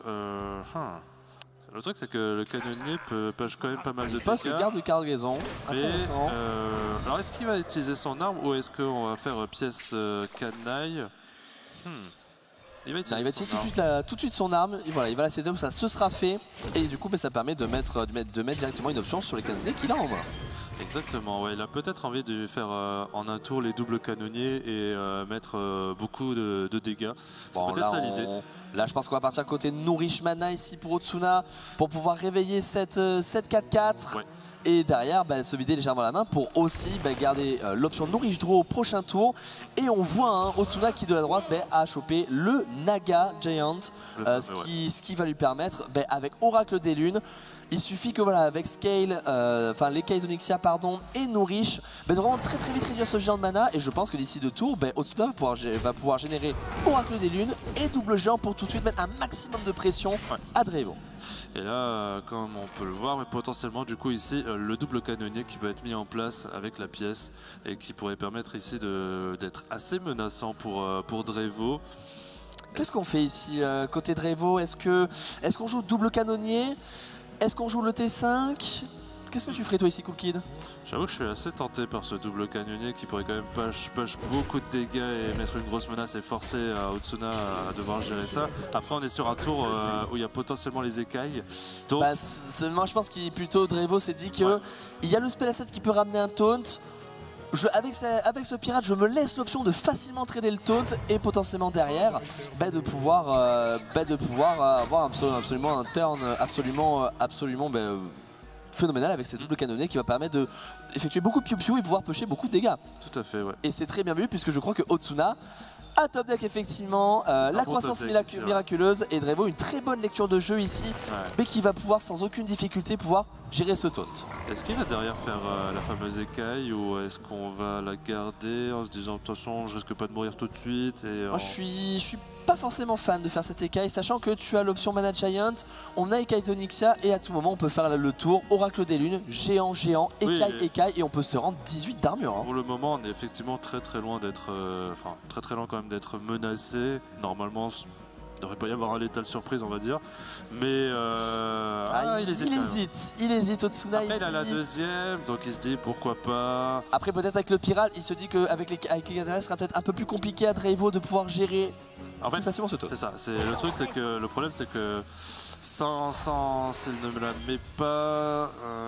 Le truc, c'est que le canonnier peut push quand même pas mal de dégâts. Il passe le garde de cargaison. Intéressant. Alors, est-ce qu'il va utiliser son arme ou est-ce qu'on va faire pièce canaille? Il va utiliser tout de suite son arme. Et voilà, il va la setup, ça se sera fait. Et du coup, ça permet de mettre directement une option sur les canonniers qu'il a en main. Exactement, ouais. Il a peut-être envie de faire en un tour les doubles canonniers et mettre beaucoup de dégâts. Bon, c'est peut-être ça l'idée. Là, je pense qu'on va partir côté Nourish Mana ici pour Otsuna pour pouvoir réveiller cette 7-4-4. Ouais. Et derrière, se vider légèrement la main pour aussi garder l'option Nourish Draw au prochain tour. Et on voit Otsuna qui de la droite a chopé le Naga Giant, ce qui va lui permettre, avec Oracle des Lunes, il suffit que avec Scale, les Cailles d'Onyxia et Nourish, de vraiment très vite réduire ce géant de mana. Et je pense que d'ici 2 tours, Otsuna va pouvoir générer Oracle des Lunes et double géant pour tout de suite mettre un maximum de pression à Drevo. Et là, comme on peut le voir, mais potentiellement du coup ici, le double canonnier qui peut être mis en place avec la pièce et qui pourrait permettre ici d'être assez menaçant pour Drevo. Qu'est-ce qu'on fait ici côté Drevo? Est-ce qu'on joue double canonnier? Est-ce qu'on joue le T5? Qu'est-ce que tu ferais toi ici, Cool Kid? J'avoue que je suis assez tenté par ce double canonnier qui pourrait quand même push beaucoup de dégâts et mettre une grosse menace et forcer Otsuna à devoir gérer ça. Après, on est sur un tour où il y a potentiellement les écailles. Donc... moi, je pense qu'il plutôt Drevo s'est dit que il y a le spell asset qui peut ramener un taunt. Avec ce pirate, je me laisse l'option de facilement trader le taunt et potentiellement derrière de pouvoir avoir absolument un turn absolument phénoménal avec ses doubles canonniers qui va permettre d'effectuer beaucoup de piou-piou et pouvoir pusher beaucoup de dégâts. Tout à fait, ouais. Et c'est très bien vu puisque je crois que Otsuna a top deck effectivement, la croissance miraculeuse et Drevo une très bonne lecture de jeu ici, mais qui va pouvoir sans aucune difficulté pouvoir gérer ce taunt. Est-ce qu'il va derrière faire la fameuse écaille ou est-ce qu'on va la garder en se disant attention je risque pas de mourir tout de suite Moi je suis pas forcément fan de faire cette écaille, sachant que tu as l'option Mana Giant, on a écaille d'Onyxia et à tout moment on peut faire le tour Oracle des Lunes, géant, écaille et on peut se rendre 18 d'armure. Pour le moment on est effectivement très loin d'être, très loin quand même d'être menacé. Normalement il ne devrait pas y avoir un létal surprise on va dire, mais il hésite Otsuna. Après il a la deuxième, donc il se dit pourquoi pas. Après peut-être avec le Piral, il se dit qu'avec les Gatala ce sera peut-être un peu plus compliqué à Drevo de pouvoir gérer plus facilement ce taunt. C'est ça, le truc c'est que le problème c'est que s'il ne me la met pas...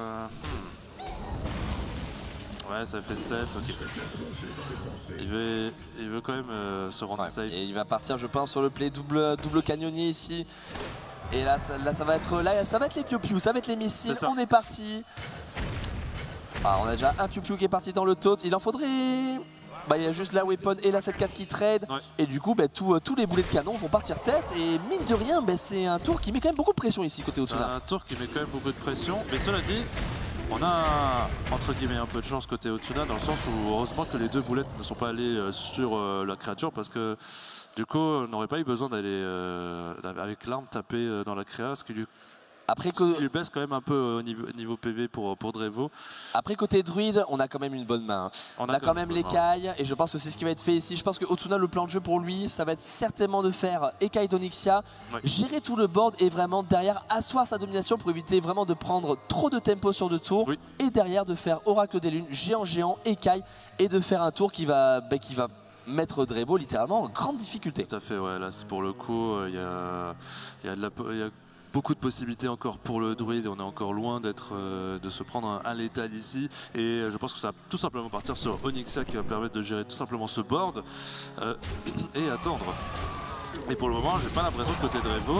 Ouais ça fait 7, ok. Il veut quand même se rendre safe. Et il va partir je pense sur le play double canonnier ici. Et là ça va être les piou-piou, ça va être les missiles, on est parti. Ah, on a déjà un piou-piou qui est parti dans le taunt, il en faudrait... il y a juste la weapon et la 7-4 qui trade et du coup tous les boulets de canon vont partir tête et mine de rien c'est un tour qui met quand même beaucoup de pression ici côté Otsuna. Un tour qui met quand même beaucoup de pression, mais cela dit on a entre guillemets un peu de chance côté Otsuna dans le sens où heureusement que les deux boulettes ne sont pas allées sur la créature parce que du coup on n'aurait pas eu besoin d'aller avec l'arme taper dans la créa, ce qui lui baisse quand même un peu au niveau PV pour Drevo. Après côté druide, on a quand même une bonne main. On a quand même l'écaille et je pense que c'est ce qui va être fait ici. Je pense que Otsuna, le plan de jeu pour lui, ça va être certainement de faire écaille d'Onyxia, gérer tout le board et vraiment derrière asseoir sa domination pour éviter vraiment de prendre trop de tempo sur 2 tours et derrière de faire Oracle des Lunes, géant, écaille et de faire un tour qui va mettre Drevo littéralement en grande difficulté. Tout à fait, ouais. Là pour le coup, il y a beaucoup de possibilités encore pour le druide et on est encore loin de se prendre un létal ici et je pense que ça va tout simplement partir sur Onyxia qui va permettre de gérer tout simplement ce board et attendre. Et pour le moment j'ai pas l'impression que côté Drevo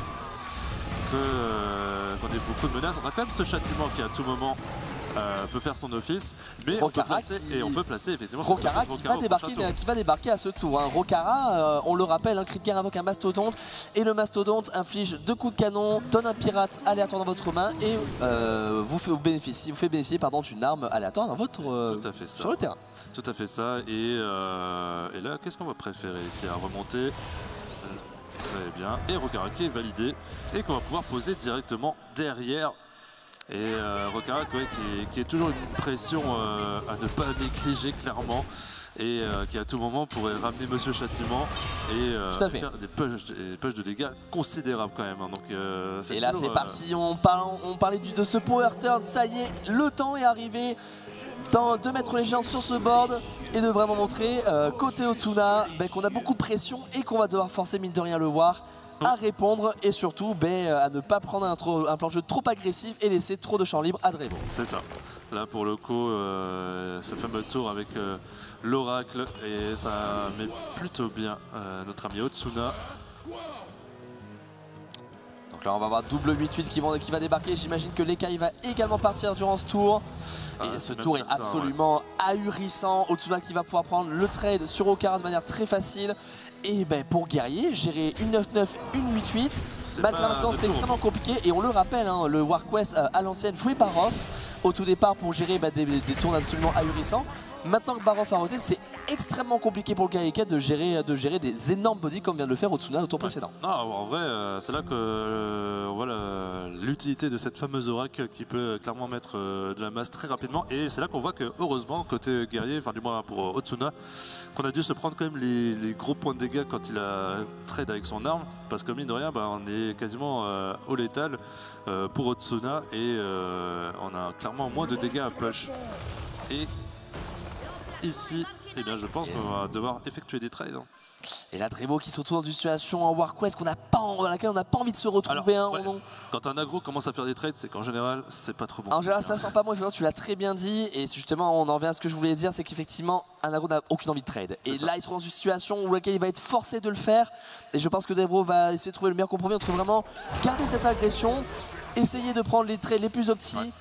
qu'on ait beaucoup de menaces. On a quand même ce châtiment qui à tout moment peut faire son office, mais on peut placer effectivement Rokara qui va débarquer à ce tour. Rokara, on le rappelle, un crit de guerre invoque un mastodonte et le mastodonte inflige 2 coups de canon, donne un pirate aléatoire dans votre main et vous fait bénéficier d'une arme aléatoire dans votre sur le terrain. Tout à fait ça. Et là, qu'est-ce qu'on va préférer ici à remonter? Très bien. Et Rokara qui est validé et qu'on va pouvoir poser directement derrière. Et Rokara qui est toujours une pression à ne pas négliger clairement et qui à tout moment pourrait ramener Monsieur Châtiment et faire des push de dégâts considérables quand même. Donc, et là c'est parti, on parlait de ce power turn, ça y est, le temps est arrivé de mettre les géants sur ce board et de vraiment montrer côté Otsuna qu'on a beaucoup de pression et qu'on va devoir forcer mine de rien le War à répondre et surtout à ne pas prendre un plan de jeu trop agressif et laisser trop de champ libre à Drevo. C'est ça. Là pour le coup, ce fameux tour avec l'oracle et ça met plutôt bien notre ami Otsuna. Donc là on va avoir double 8-8 qui va débarquer. J'imagine que l'écaille va également partir durant ce tour. Et ce tour est absolument ahurissant. Otsuna qui va pouvoir prendre le trade sur Rokara de manière très facile. Et pour guerrier, gérer une 9-9, une 8-8, malgré l'influence c'est extrêmement compliqué. Et on le rappelle, le Warquest à l'ancienne joué par Off au tout départ pour gérer des tours absolument ahurissants. Maintenant que Baroff a roté, c'est extrêmement compliqué pour le guerrier de gérer des énormes bodies comme vient de le faire Otsuna au tour précédent. Non, en vrai, c'est là que on voit l'utilité de cette fameuse oracle qui peut clairement mettre de la masse très rapidement. Et c'est là qu'on voit que heureusement, côté guerrier, enfin du moins pour Otsuna, qu'on a dû se prendre quand même les gros points de dégâts quand il a trade avec son arme. Parce que mine de rien, on est quasiment au létal pour Otsuna et on a clairement moins de dégâts à push. Et ici, je pense qu'on va devoir effectuer des trades. Et là, Drevo qui se retrouve dans une situation en Warquest dans laquelle on n'a pas envie de se retrouver. Quand un aggro commence à faire des trades, c'est qu'en général, c'est pas trop bon. En général, ça sent pas bon. Tu l'as très bien dit. Et justement, on en revient à ce que je voulais dire, c'est qu'effectivement, un aggro n'a aucune envie de trade. Et là, il se retrouve dans une situation où laquelle il va être forcé de le faire. Et je pense que Drevo va essayer de trouver le meilleur compromis entre vraiment garder cette agression, essayer de prendre les trades les plus optiques.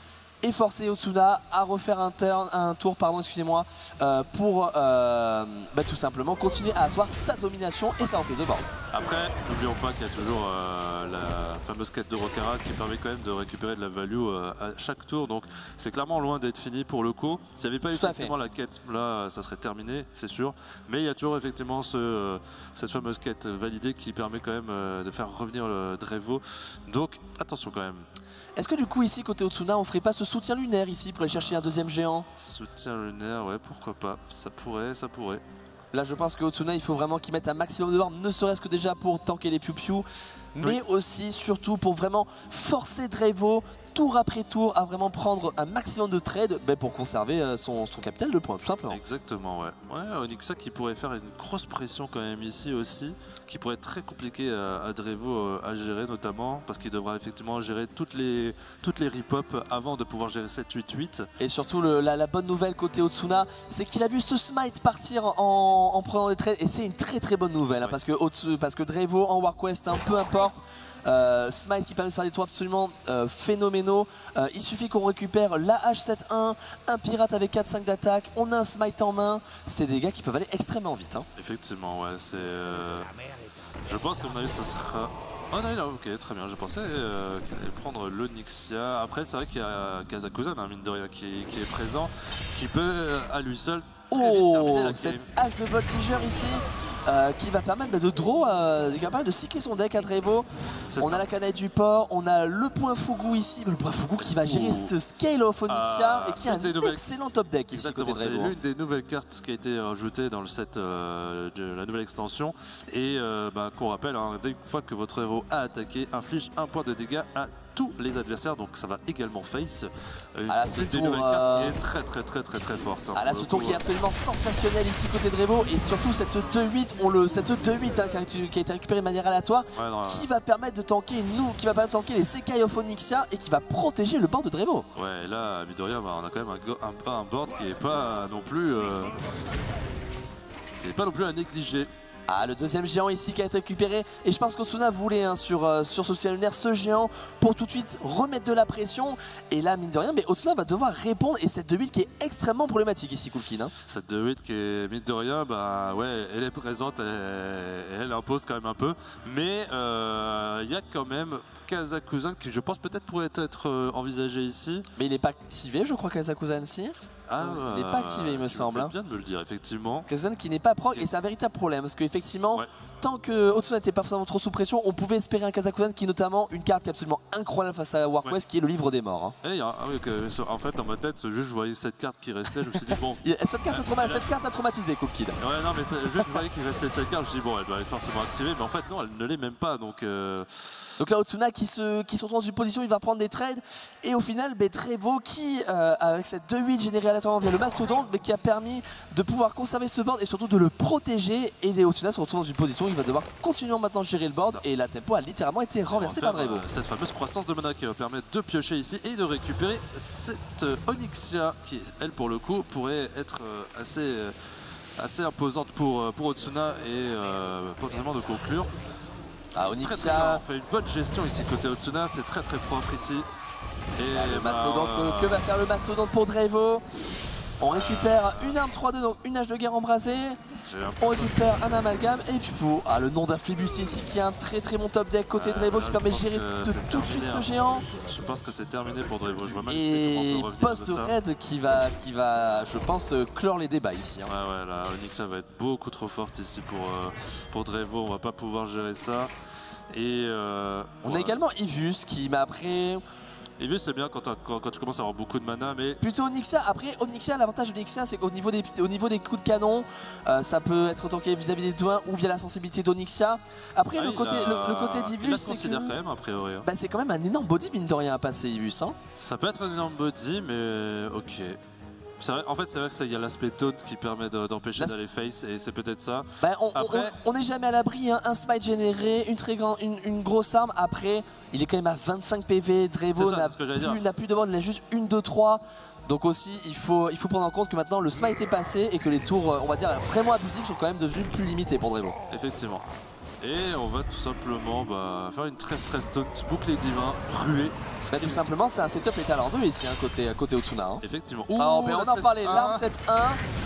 et forcer Otsuna à refaire un tour excusez-moi, pour tout simplement continuer à asseoir sa domination et sa reprise de board. Après, n'oublions pas qu'il y a toujours la fameuse quête de Rokara qui permet quand même de récupérer de la value à chaque tour, donc c'est clairement loin d'être fini pour le coup. S'il n'y avait pas eu effectivement la quête, là ça serait terminé, c'est sûr, mais il y a toujours effectivement cette fameuse quête validée qui permet quand même de faire revenir le Drevo, donc attention quand même. Est-ce que du coup ici côté Otsuna on ferait pas ce soutien lunaire ici pour aller chercher un deuxième géant? Soutien lunaire, ouais, pourquoi pas, ça pourrait. Là je pense que Otsuna il faut vraiment qu'il mette un maximum de board, ne serait-ce que déjà pour tanker les piou-piou, mais aussi surtout pour vraiment forcer Drevo tour après tour à vraiment prendre un maximum de trades pour conserver son capital de points tout simplement. Exactement, ouais. Onyxa qui pourrait faire une grosse pression quand même ici aussi, qui pourrait être très compliqué à Drevo à gérer notamment, parce qu'il devra effectivement gérer toutes les rip-up avant de pouvoir gérer 7-8-8. Et surtout la bonne nouvelle côté Otsuna, c'est qu'il a vu ce smite partir en prenant des trades, et c'est une très bonne nouvelle, hein, parce que Drevo en Warquest, peu importe. Smite qui permet de faire des tours absolument phénoménaux. Il suffit qu'on récupère la H7-1, un pirate avec 4-5 d'attaque, on a un smite en main. C'est des gars qui peuvent aller extrêmement vite. Hein. Effectivement, ouais, c'est. Je pense qu'à mon avis, ça sera. Oh non, là, ok, très bien. Je pensais qu'il allait prendre l'Onyxia. Après, c'est vrai qu'il y a Kazakusan, hein, mine de rien, qui est présent, qui peut à lui seul très vite terminer la game. Cette hache de voltigeur ici. Qui va permettre de draw, de cycler son deck à Drevo. On a la canaille du port, on a le point Fugu ici, le point Fugu qui va gérer cette scale of Onyxia et qui a un excellent top deck ici côté Drevo. C'est l'une des nouvelles cartes qui a été ajoutée dans le set de la nouvelle extension et qu'on rappelle, hein, dès une fois que votre héros a attaqué, inflige un point de dégâts à tous les adversaires, donc ça va également face. Ce tour qui est très forte. Hein, ce tour qui est absolument sensationnel ici côté Drevo, et surtout cette 2-8, cette 2-8 hein, qui a été récupérée de manière aléatoire, qui va permettre de tanker les Sekai of Onyxia et qui va protéger le board de Drevo. Ouais, et là, Midoriya, on a quand même un board qui n'est pas non plus à négliger. Le deuxième géant ici qui a été récupéré, et je pense qu'Otsuna voulait sur Social Lunaire ce géant pour tout de suite remettre de la pression, et là mine de rien mais Otsuna va devoir répondre, et cette 2-8 qui est extrêmement problématique ici Coolkin. Hein. Cette 2-8 qui est mine de rien, ouais, elle est présente, elle impose quand même un peu, mais il y a quand même Kazakusan qui je pense peut-être pourrait être envisagé ici. Mais il n'est pas activé je crois Kazakusan si. Il n'est pas activé il me semble. Hein. Bien de me le dire effectivement. Kazakusan qui n'est pas proc, et c'est un véritable problème parce qu'effectivement tant que Otsuna n'était pas forcément trop sous pression, on pouvait espérer un Kazakusan qui notamment une carte qui est absolument incroyable face à Warquest qui est le livre des morts. Hein. En fait dans ma tête juste je voyais cette carte qui restait, je me suis dit bon. Cette carte a traumatisé Cook Kid. Ouais non mais juste je voyais qu'il restait cette carte, je me suis dit bon elle doit être forcément activée, mais en fait non elle ne l'est même pas donc là Otsuna qui se retrouve dans une position, il va prendre des trades, et au final Drevo qui avec cette 2-8 générée aléatoirement via le mastodonte, mais qui a permis de pouvoir conserver ce board et surtout de le protéger, et Otsuna se retrouve dans une position où il va devoir continuer maintenant gérer le board, et la tempo a littéralement été renversée par Drevo. Cette fameuse croissance de mana qui va permettre de piocher ici et de récupérer cette Onyxia qui elle pour le coup pourrait être assez imposante pour Otsuna et potentiellement de conclure. Onyxia on fait une bonne gestion ici côté Otsuna, c'est très propre ici. Et le mastodonte, que va faire le mastodonte pour Drevo? On récupère une arme 3-2, donc une hache de guerre embrasée. On récupère un amalgame, et puis le nom d'Amphibustier ici qui a un très bon top deck côté Drevo qui permet de gérer tout de suite ce géant. Je pense que c'est terminé pour Drevo. Je vois même et post de raid qui va je pense clore les débats ici. Hein. Ouais la Onyxia va être beaucoup trop forte ici pour Drevo, on va pas pouvoir gérer ça. Et on a également Ivus qui m'a après. Ivus c'est bien quand tu commences à avoir beaucoup de mana, mais plutôt Onyxia. Après Onyxia, l'avantage d'Onyxia c'est qu'au niveau des coups de canon, ça peut être tanké vis-à-vis des doigts ou via la sensibilité d'Onyxia. Après le côté d'Ivus, c'est considère quand même a priori. C'est quand même un énorme body mine de rien à passer Ivus. Hein. Ça peut être un énorme body, mais ok. En fait, c'est vrai qu'il y a l'aspect taunt qui permet d'empêcher d'aller face, et c'est peut-être ça. On n'est jamais à l'abri, hein. Un smite généré, une grosse arme. Après, il est quand même à 25 PV. Drevo n'a plus de board, il a juste 1, 2, 3. Donc aussi, il faut prendre en compte que maintenant le smite est passé et que les tours, on va dire, vraiment abusifs sont quand même devenus plus limités pour Drevo. Effectivement. Et on va tout simplement faire une 13-13 taunt, bouclier divin, ruée. Tout simplement, c'est un setup létal en 2 ici, hein, côté Otsuna. Hein. Effectivement. Alors, on en parlait, l'arme 7-1.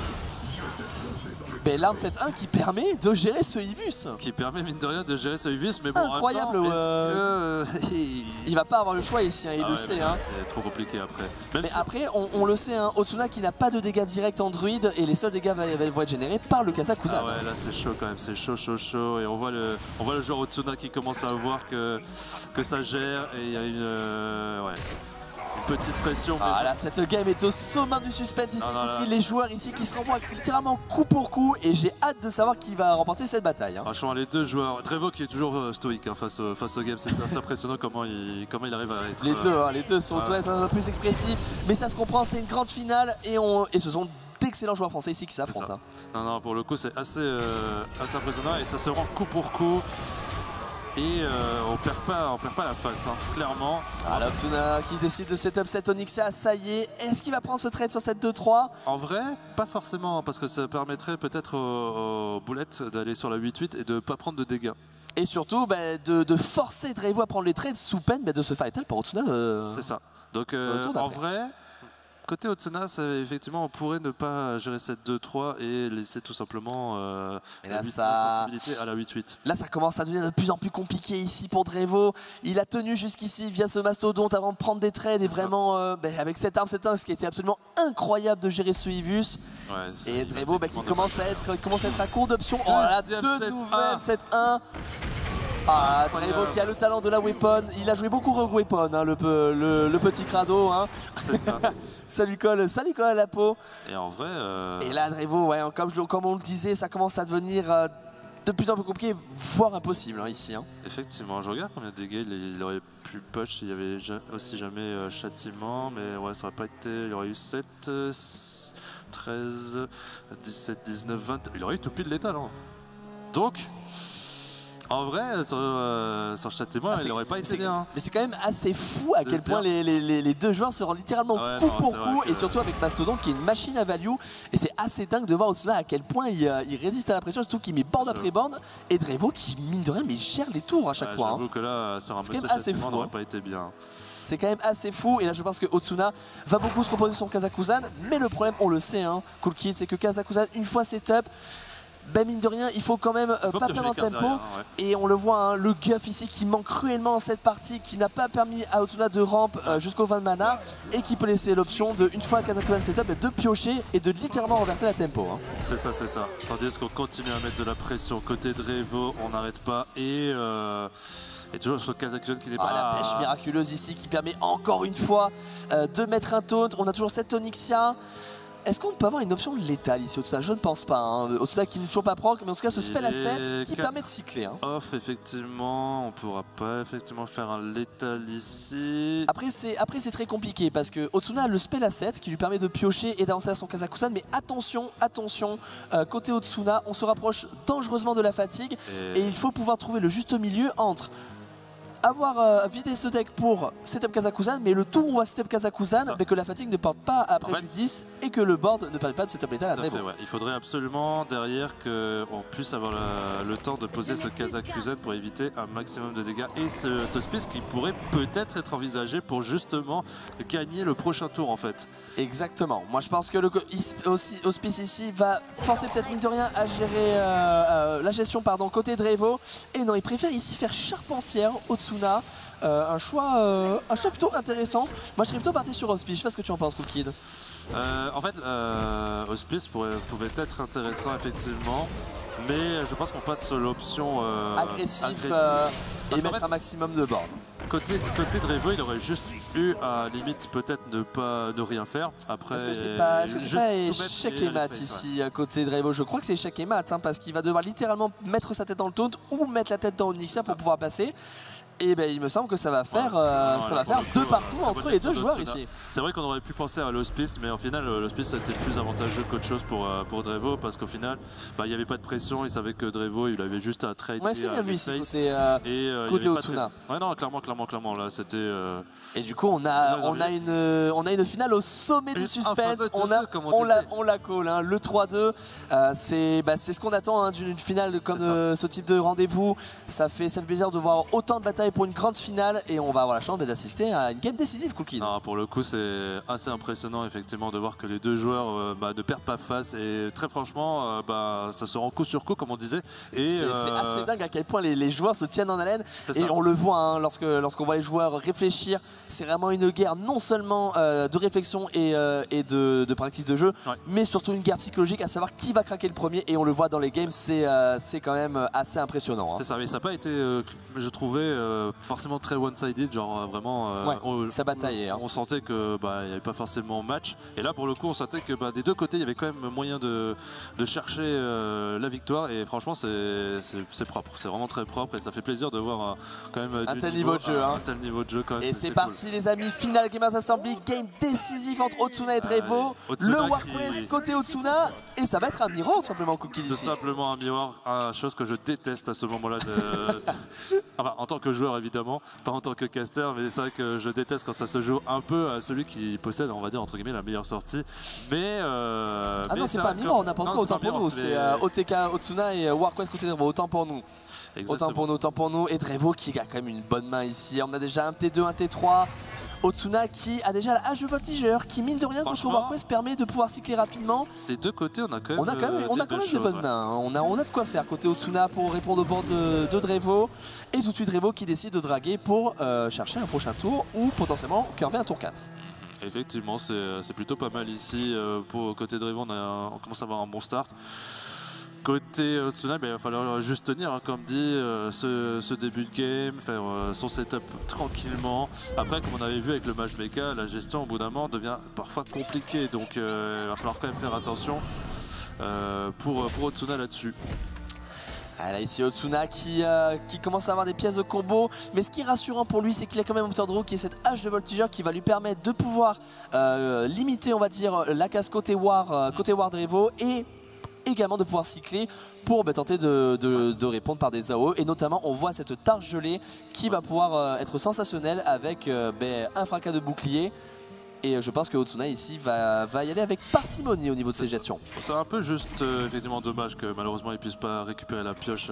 L'arme 7-1 qui permet de gérer ce Ibus. Qui permet mine de rien de gérer ce Ibus, mais bon, incroyable. Il va pas avoir le choix ici, hein, il le sait. Hein. C'est trop compliqué après. Mais après, on le sait, hein, Otsuna qui n'a pas de dégâts directs en druide et les seuls dégâts vont être générés par le Kazakusan. Ah ouais, là c'est chaud quand même, c'est chaud. Et on voit le joueur Otsuna qui commence à voir que ça gère et il y a une petite pression. Ah là, cette game est au sommet du suspense ici. Les joueurs ici qui se renvoient littéralement coup pour coup et j'ai hâte de savoir qui va remporter cette bataille. Hein. Franchement, les deux joueurs, Drevo qui est toujours stoïque hein, face au game, c'est assez impressionnant comment il arrive à être... Les deux sont un peu plus expressifs, mais ça se comprend, c'est une grande finale et ce sont d'excellents joueurs français ici qui s'affrontent. Hein. Non, pour le coup, c'est assez impressionnant et ça se rend coup pour coup. Et on perd pas la face, hein, clairement. Alors Otsuna qui décide de setup cette Onyxa, ça y est. Est-ce qu'il va prendre ce trade sur cette 2-3? En vrai, pas forcément, parce que ça permettrait peut-être aux boulettes d'aller sur la 8-8 et de ne pas prendre de dégâts. Et surtout de forcer Drevo à prendre les trades sous peine de se faire étaler par Otsuna. C'est ça. Donc en vrai... Côté Otsuna, effectivement, on pourrait ne pas gérer cette 2-3 et laisser tout simplement la sensibilité à la 8-8. Là, ça commence à devenir de plus en plus compliqué ici pour Drevo. Il a tenu jusqu'ici via ce mastodonte avant de prendre des trades et vraiment, avec cette arme, ce qui était absolument incroyable de gérer ce Ibus. Ouais, et Drevo qui commence à être à court d'options. Oh là, deux nouvelles 7-1. Ah, Drevo qui a le talent de la weapon. Il a joué beaucoup Rogue Weapon, hein, le petit crado. Hein. C'est ça. Ça lui colle à la peau. Et en vrai... Et là, Drevo, comme on le disait, ça commence à devenir de plus en plus compliqué, voire impossible hein, ici. Hein. Effectivement, je regarde combien de dégâts il aurait pu push s'il y avait aussi jamais châtiment. Mais ouais, ça aurait pas été... Il aurait eu 7, 13, 17, 19, 20... Il aurait eu tout pile létal. Hein. Donc... En vrai, sur châtiment, il n'aurait pas été bien. Mais c'est quand même assez fou à quel point les deux joueurs se rendent littéralement coup pour coup. Et surtout avec Mastodon qui est une machine à value. Et c'est assez dingue de voir Otsuna à quel point il résiste à la pression, surtout qu'il met board après board. Et Drevo qui, mine de rien, mais gère les tours à chaque fois. J'avoue que là, sur un boss de châtiment, n'aurait pas été bien. C'est quand même assez fou. Et là, je pense que Otsuna va beaucoup se reposer sur Kazakusan. Mais le problème, on le sait, hein, Cool Kid, c'est que Kazakusan, une fois setup, mine de rien, il faut quand même pas perdre en tempo. Derrière, ouais. Et on le voit, hein, le guff ici qui manque cruellement dans cette partie, qui n'a pas permis à Otsuna de ramp jusqu'au 20 de mana et qui peut laisser l'option de, une fois Kazakusan setup, de piocher et de littéralement renverser la tempo. Hein. C'est ça. Tandis qu'on continue à mettre de la pression côté Drevo, on n'arrête pas et toujours sur Kazakusan qui n'est pas... La pêche miraculeuse ici qui permet encore une fois de mettre un taunt. On a toujours cette Onyxia. Est-ce qu'on peut avoir une option létale ici, Otsuna? Je ne pense pas. Hein. Otsuna qui n'est toujours pas proc, mais en tout cas ce spell à 7 qui permet de cycler. Hein. Off, effectivement, on ne pourra pas effectivement faire un létal ici. Après c'est très compliqué parce que Otsuna a le spell à 7 qui lui permet de piocher et d'avancer à son Kazakusan. Mais attention, côté Otsuna, on se rapproche dangereusement de la fatigue et il faut pouvoir trouver le juste milieu entre avoir vidé ce deck pour setup Kazakusan, mais le tour où on va setup Kazakusan, mais que la fatigue ne porte pas à préjudice et que le board ne permet pas de setup létal à Drevo. Ouais. Il faudrait absolument derrière qu'on puisse avoir le temps de poser ce Kazakusan pour éviter un maximum de dégâts et ce Hospice qui pourrait peut-être être envisagé pour justement gagner le prochain tour en fait. Exactement. Moi je pense que le Hospice ici va forcer peut-être mine de rien à gérer la gestion côté Drevo. Et non, il préfère ici faire Charpentière Otsuna. Un choix plutôt intéressant. Moi je serais plutôt parti sur Hospice. Je sais pas ce que tu en penses, Cool Kid. En fait, Hospice pouvait être intéressant effectivement, mais je pense qu'on passe sur l'option agressif et mettre un maximum de board. Côté Drevo, il aurait juste eu à limite peut-être ne rien faire. Après, est-ce que c'est pas échec et mat ici à côté Drevo? Je crois que c'est échec et mat, hein, parce qu'il va devoir littéralement mettre sa tête dans le taunt ou mettre la tête dans Onyxia pour pouvoir passer. Et ben il me semble que ça va faire, deux partout entre les deux joueurs ici. C'est vrai qu'on aurait pu penser à l'hospice, mais au final l'hospice a été plus avantageux qu'autre chose pour Drevo, parce qu'au final il n'y avait pas de pression, il savait que Drevo il avait juste à trade. Ouais, c'est bien lui ici côté Otsuna. Ouais, non, clairement là c'était. Et du coup on a une finale au sommet du suspense. On la colle, hein. Le 3-2, c'est ce qu'on attend hein, d'une finale comme ce type de rendez-vous. Ça fait plaisir de voir autant de batailles pour une grande finale, et on va avoir la chance d'assister à une game décisive, Cookie. Non, pour le coup c'est assez impressionnant effectivement de voir que les deux joueurs ne perdent pas face, et très franchement ça se rend coup sur coup comme on disait. C'est assez dingue à quel point les joueurs se tiennent en haleine, et on le voit hein, lorsqu'on voit les joueurs réfléchir. C'est vraiment une guerre non seulement de réflexion et de pratique de jeu, mais surtout une guerre psychologique, à savoir qui va craquer le premier, et on le voit dans les games. C'est quand même assez impressionnant. Hein. C'est ça, mais ça n'a pas été, je trouvais, forcément très one-sided, genre vraiment ça bataillait. On sentait que il n'y avait pas forcément match, et là pour le coup on sentait que des deux côtés il y avait quand même moyen de chercher la victoire, et franchement c'est propre, c'est vraiment très propre, et ça fait plaisir de voir quand même un tel niveau de jeu. Un tel niveau de jeu quand même. Et c'est parti cool. Les amis, Final Gamers Assembly, game décisif entre Otsuna et Drevo. Le Warquest côté Otsuna, et ça va être un miroir tout simplement, Cookie. C'est simplement un miroir, chose que je déteste à ce moment-là. Enfin, en tant que joueur évidemment, pas en tant que caster, mais c'est vrai que je déteste quand ça se joue un peu à celui qui possède, on va dire entre guillemets, la meilleure sortie. Mais non, c'est pas un miroir, on a pas encore autant pour nous. C'est OTK Otsuna et Warquest côté Drevo, autant pour nous. Exactement. Autant pour nous. Et Drevo qui a quand même une bonne main ici. On a déjà un T2, un T3. Otsuna qui a déjà la hache de voltigeur, qui mine de rien contre Warquest permet de pouvoir cycler rapidement. Des deux côtés on a quand même, des bonnes mains. On a de quoi faire côté Otsuna pour répondre au bord de Drevo. Et tout de suite Drevo qui décide de draguer pour chercher un prochain tour, ou potentiellement curver un tour 4. Effectivement c'est plutôt pas mal ici. Pour côté Drevo on commence à avoir un bon start. Côté Otsuna, il va falloir juste tenir, hein, comme dit, ce début de game, faire son setup tranquillement. Après, comme on avait vu avec le matchmaker, la gestion au bout d'un moment devient parfois compliquée, donc il va falloir quand même faire attention pour Otsuna là-dessus. Là ici Otsuna qui commence à avoir des pièces de combo, mais ce qui est rassurant pour lui, c'est qu'il a quand même un moteur de roue qui est cette hache de voltigeur qui va lui permettre de pouvoir limiter, on va dire, la casse côté War Drevo, et également de pouvoir cycler pour tenter de répondre par des AOE, et notamment on voit cette targe gelée qui va pouvoir être sensationnelle avec un fracas de bouclier. Et je pense que Otsuna ici va y aller avec parcimonie au niveau de ses gestions. C'est un peu juste effectivement dommage que malheureusement il ne puisse pas récupérer la pioche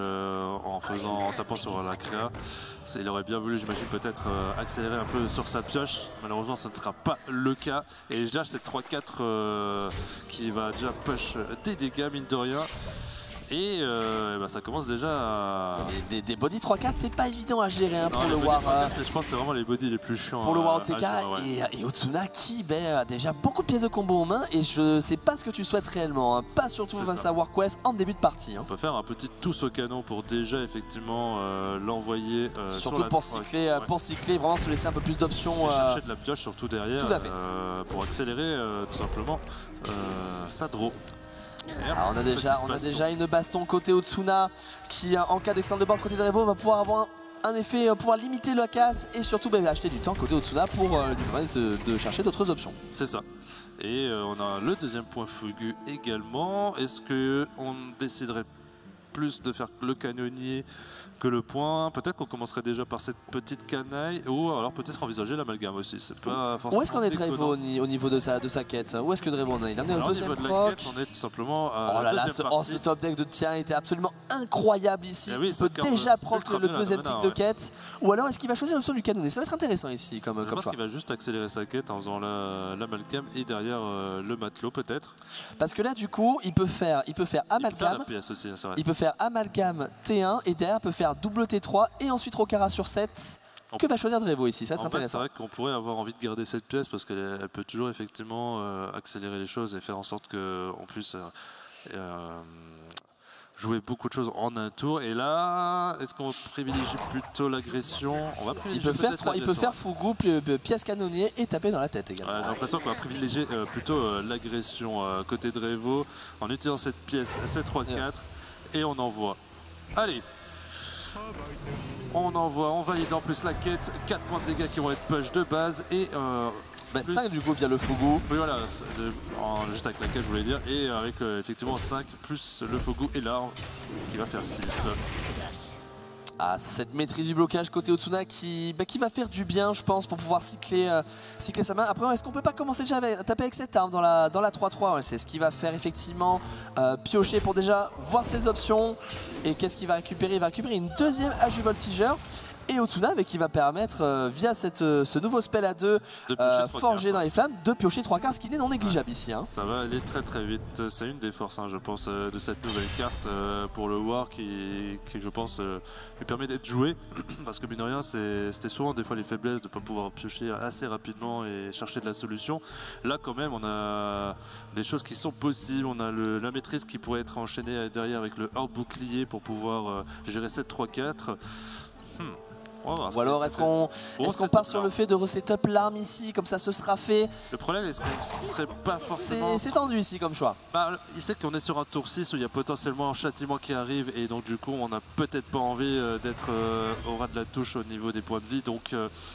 en tapant sur la créa. Il aurait bien voulu, j'imagine, peut-être accélérer un peu sur sa pioche. Malheureusement ce ne sera pas le cas. Et je lâche cette 3-4 qui va déjà push des dégâts mine de rien. Et ça commence déjà à... Des body 3-4, c'est pas évident à gérer pour le War. Je pense que c'est vraiment les body les plus chiants. Pour le War OTK, et Otsuna qui a déjà beaucoup de pièces de combo en main, et je sais pas ce que tu souhaites réellement. Hein. Pas surtout face à Warquest en début de partie. Hein. On peut faire un petit tous au canon pour déjà effectivement l'envoyer. Surtout pour cycler, vraiment se laisser un peu plus d'options. Chercher de la pioche surtout derrière. Tout à fait. Pour accélérer tout simplement sa draw. Alors on a déjà une baston côté Otsuna qui, en cas d'externe de board côté Drevo, va pouvoir avoir un effet, pouvoir limiter la casse, et surtout acheter du temps côté Otsuna pour lui permettre de chercher d'autres options. C'est ça. Et on a le deuxième point fougu également. Est-ce qu'on déciderait plus de faire le canonnier que le point? Peut-être qu'on commencerait déjà par cette petite canaille, ou alors peut-être envisager l'amalgame aussi. C'est pas forcément. Où est-ce qu'on est Drevo au niveau de sa quête? Où est-ce que Drevo en est? Il en est au deuxième proc. On est tout simplement à oh là là, ce top deck de tien était absolument incroyable ici. Oui, il peut déjà prendre le deuxième cycle de quête. Ou alors est-ce qu'il va choisir l'option du canonnier? Ça va être intéressant ici comme Je pense qu'il va juste accélérer sa quête en faisant l'amalgame et derrière le matelot peut-être. Parce que là du coup il peut faire amalgame. Il peut faire amalgame T1, et derrière il peut faire double T3 et ensuite Rokara sur 7. Que va choisir Drevo ici? Ça va être intéressant. C'est vrai qu'on pourrait avoir envie de garder cette pièce parce qu'elle peut toujours effectivement accélérer les choses et faire en sorte qu'on puisse jouer beaucoup de choses en un tour. Et là, est-ce qu'on privilégie plutôt l'agression? On va privilégier il peut faire Fougou, pièce canonnier et taper dans la tête également. J'ai l'impression qu'on va privilégier plutôt l'agression côté Drevo en utilisant cette pièce 7-3-4 et on envoie. Allez. On envoie, on valide en plus la quête, 4 points de dégâts qui vont être push de base et 5 du coup via le Fugu. Oui voilà, juste avec la quête je voulais dire, et avec effectivement 5 plus le Fugu et l'arme qui va faire 6. Ah, cette maîtrise du blocage côté Otsuna qui va faire du bien, je pense, pour pouvoir cycler sa main. Après, est-ce qu'on peut pas commencer déjà à taper avec cette arme dans la 3-3? C'est ce qui va faire effectivement piocher pour déjà voir ses options. Et qu'est-ce qu'il va récupérer? Il va récupérer une deuxième AJ Voltigeur. Et Otsuna qui va permettre, via ce nouveau spell à 2 forgé dans les flammes, de piocher 3 cartes, ce qui n'est non négligeable ici. Hein. Ça va aller très très vite. C'est une des forces, je pense, de cette nouvelle carte pour le War qui je pense, lui permet d'être joué. Parce que, mine de rien, c'était souvent des fois les faiblesses de ne pas pouvoir piocher assez rapidement et chercher de la solution. Là, quand même, on a des choses qui sont possibles. On a la maîtrise qui pourrait être enchaînée derrière avec le hors bouclier pour pouvoir gérer 7-3-4. Ou alors est-ce qu'on part sur le fait de resetup l'arme ici, comme ça ce sera fait? Le problème, est-ce qu'on serait pas forcément... C'est tendu ici comme choix. Il sait qu'on est sur un tour 6 où il y a potentiellement un châtiment qui arrive et donc du coup on n'a peut-être pas envie d'être au ras de la touche au niveau des points de vie, donc